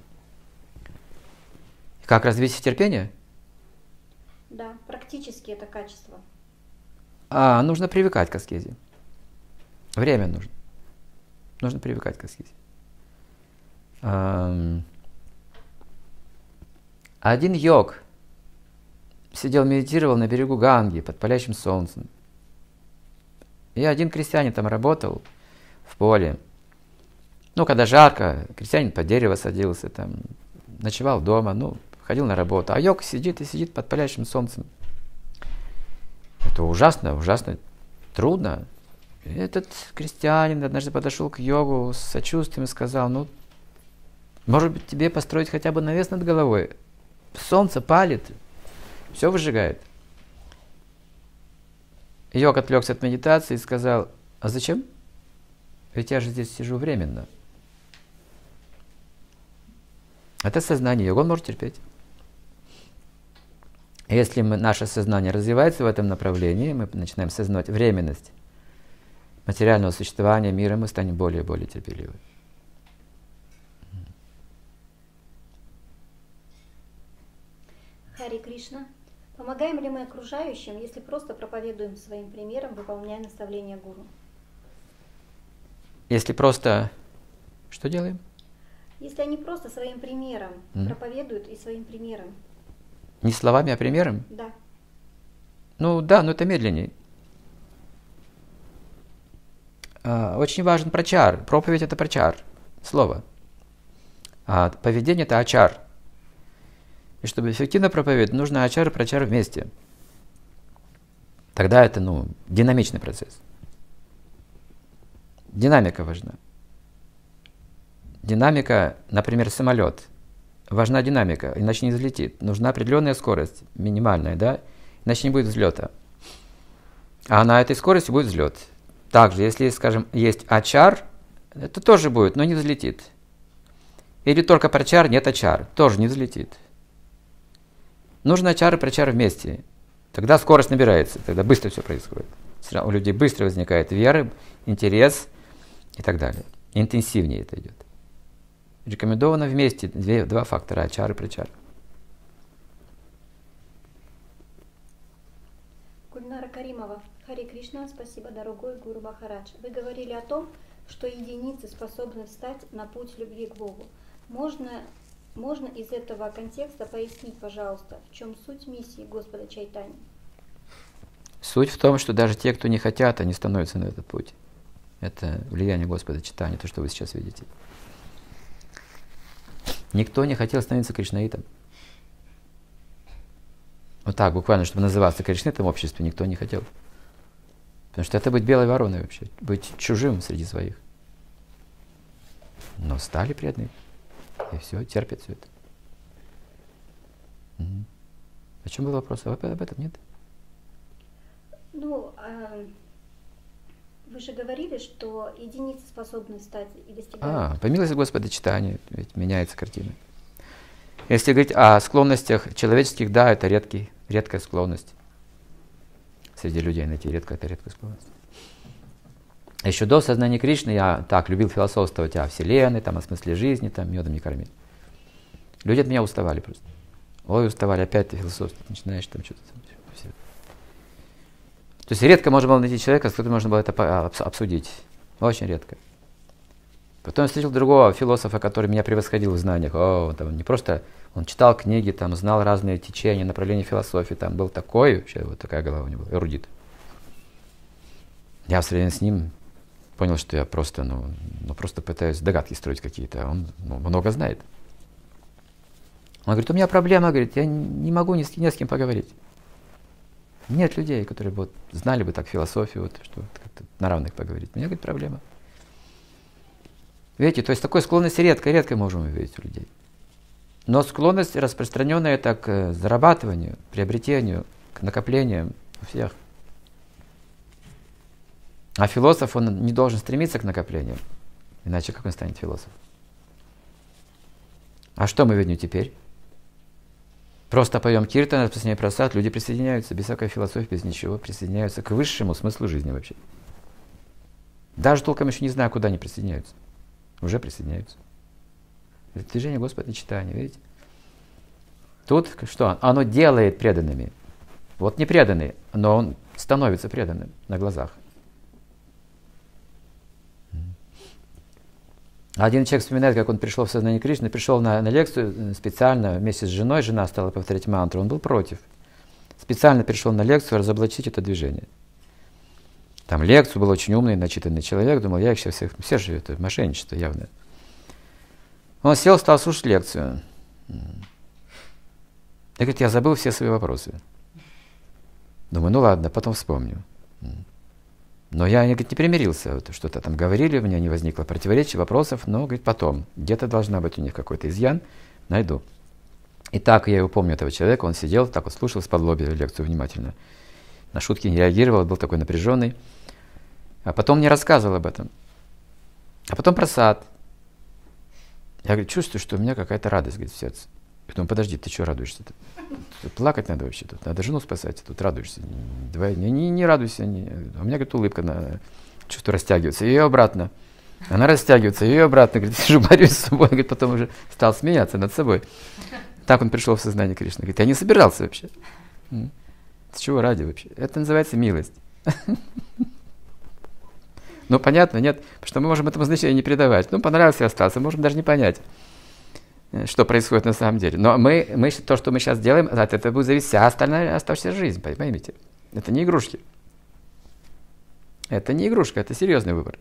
Как развить терпение? Да, практически это качество. Нужно привыкать к аскезе. Время нужно. Нужно привыкать к аскезе. Один йог сидел, медитировал на берегу Ганги под палящим солнцем. И один крестьянин там работал в поле. Когда жарко, крестьянин под дерево садился, там, ночевал дома, ходил на работу. А йог сидит и сидит под палящим солнцем. Это ужасно, ужасно трудно. И этот крестьянин однажды подошел к йогу с сочувствием и сказал: может быть, тебе построить хотя бы навес над головой? Солнце палит, все выжигает. Йог отвлекся от медитации и сказал: а зачем? Ведь я же здесь сижу временно. Это сознание йога, он может терпеть. Если наше сознание развивается в этом направлении, мы начинаем сознавать временность материального существования мира, мы станем более и более терпеливы. Хари Кришна. Помогаем ли мы окружающим, если просто проповедуем своим примером, выполняя наставления гуру? Если просто... Что делаем? Если они просто своим примером проповедуют и своим примером. Не словами, а примером? Да. Да, но это медленнее. Очень важен прачар. Проповедь — это прачар. Слово. А поведение — это ачар. И чтобы эффективно проповедовать, нужно ачар и прачар вместе. Тогда это, динамичный процесс. Динамика важна. Динамика, например, самолет. Важна динамика, иначе не взлетит. Нужна определенная скорость, минимальная, да? Иначе не будет взлета. А на этой скорости будет взлет. Также, если, скажем, есть ачар, это тоже будет, но не взлетит. Или только прачар, нет ачар, тоже не взлетит. Нужно ачар и прачар вместе. Тогда скорость набирается, тогда быстро все происходит. У людей быстро возникает вера, интерес и так далее. Интенсивнее это идет. Рекомендовано вместе два фактора, ачар и прачар. Гульнара Каримова. Хари Кришна, спасибо, дорогой Гуру Махарадж. Вы говорили о том, что единицы способны встать на путь любви к Богу. Можно из этого контекста пояснить, пожалуйста, в чем суть миссии Господа Чайтани? Суть в том, что даже те, кто не хотят, они становятся на этот путь. Это влияние Господа Чайтани, то, что вы сейчас видите. Никто не хотел становиться кришнаитом. Вот так, буквально, чтобы называться кришнаитом в обществе, никто не хотел. Потому что это быть белой вороной вообще, быть чужим среди своих. Но стали преданными. И все, терпят все это. Угу. О чем был вопрос? Об этом нет? Ну, вы же говорили, что единицы способны стать и достигать. По милости Господа читания, ведь меняется картина. Если говорить о склонностях человеческих, да, это редкая склонность. Среди людей найти редкая склонность. Еще до сознания Кришны я так любил философствовать о Вселенной, там, о смысле жизни, там, медом не кормить. Люди от меня уставали просто. Ой, уставали, опять ты философствовать начинаешь, там что-то там. Все. То есть редко можно было найти человека, с которым можно было это обсудить. Очень редко. Потом я встретил другого философа, который меня превосходил в знаниях. Он не просто, он читал книги, там, знал разные течения, направления философии, там был такой, вообще вот такая голова у него, эрудит. Я в сравнении с ним понял, что я просто, просто пытаюсь догадки строить какие-то, а он много знает. Он говорит, у меня проблема, говорит, я не могу ни с кем поговорить. Нет людей, которые бы знали бы так философию, что как-то на равных поговорить. У меня, говорит, проблема. Видите, то есть такой склонности редко можем увидеть у людей. Но склонность распространенная это к зарабатыванию, приобретению, к накоплению у всех. А философ, он не должен стремиться к накоплению, иначе как он станет философом? А что мы видим теперь? Просто поем киртан, распространяем прасад, люди присоединяются, без всякой философии, без ничего, присоединяются к высшему смыслу жизни вообще. Даже толком еще не знаю, куда они присоединяются. Уже присоединяются. Это движение Господа читания, видите? Тут что? Оно делает преданными. Вот не преданный, но он становится преданным на глазах. Один человек вспоминает, как он пришел в сознание Кришны, пришел на лекцию специально вместе с женой, жена стала повторять мантру, он был против. Специально пришел на лекцию разоблачить это движение. Там лекцию, был очень умный, начитанный человек, думал, я их сейчас всех, все же это мошенничество явное. Он сел, стал слушать лекцию. И говорит, я забыл все свои вопросы. Думаю, ну ладно, потом вспомню. Но я, говорит, не примирился, что-то там говорили, у меня не возникло противоречий, вопросов, но, говорит, потом, где-то должна быть у них какой-то изъян, найду. И так я его помню, этого человека, он сидел, так вот слушал с-под-лобья лекцию внимательно, на шутки не реагировал, был такой напряженный, а потом мне рассказывал об этом. А потом прасад. Я, говорит, чувствую, что у меня какая-то радость, говорит, в сердце. Я думаю, подожди, ты что радуешься-то? Тут плакать надо вообще, тут надо жену спасать, тут радуешься. Давай, не радуйся. У меня, говорит, улыбка, чувство растягивается, ее обратно. Она растягивается, ее обратно. Говорит, сижу, борюсь с собой. Говорит, потом уже стал смеяться над собой. Так он пришел в сознание Кришны. Говорит, я не собирался вообще. С чего ради вообще? Это называется милость. Ну, понятно, нет? Потому что мы можем этому значения не придавать. Ну, понравился и остался, можем даже не понять, что происходит на самом деле. Но мы то, что мы сейчас делаем, от этого будет зависеть вся остальная оставшаяся жизнь, поймите. Это не игрушки. Это не игрушка, это серьезный выбор.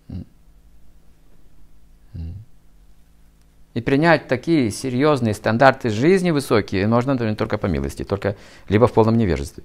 И принять такие серьезные стандарты жизни высокие можно только по милости, только либо в полном невежестве.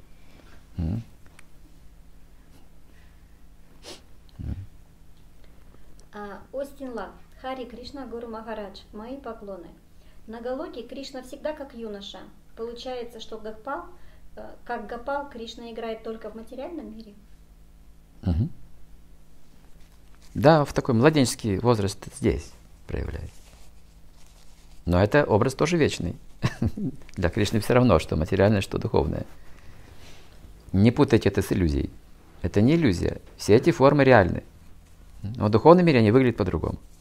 Остин Лав. Хари Кришна, Гуру Махарадж. Мои поклоны. На Галоке Кришна всегда как юноша. Получается, что как Гопал, Кришна играет только в материальном мире? Угу. Да, в такой младенческий возраст здесь проявляет. Но это образ тоже вечный. Для Кришны все равно, что материальное, что духовное. Не путайте это с иллюзией. Это не иллюзия. Все эти формы реальны. Но в духовном мире они выглядят по-другому.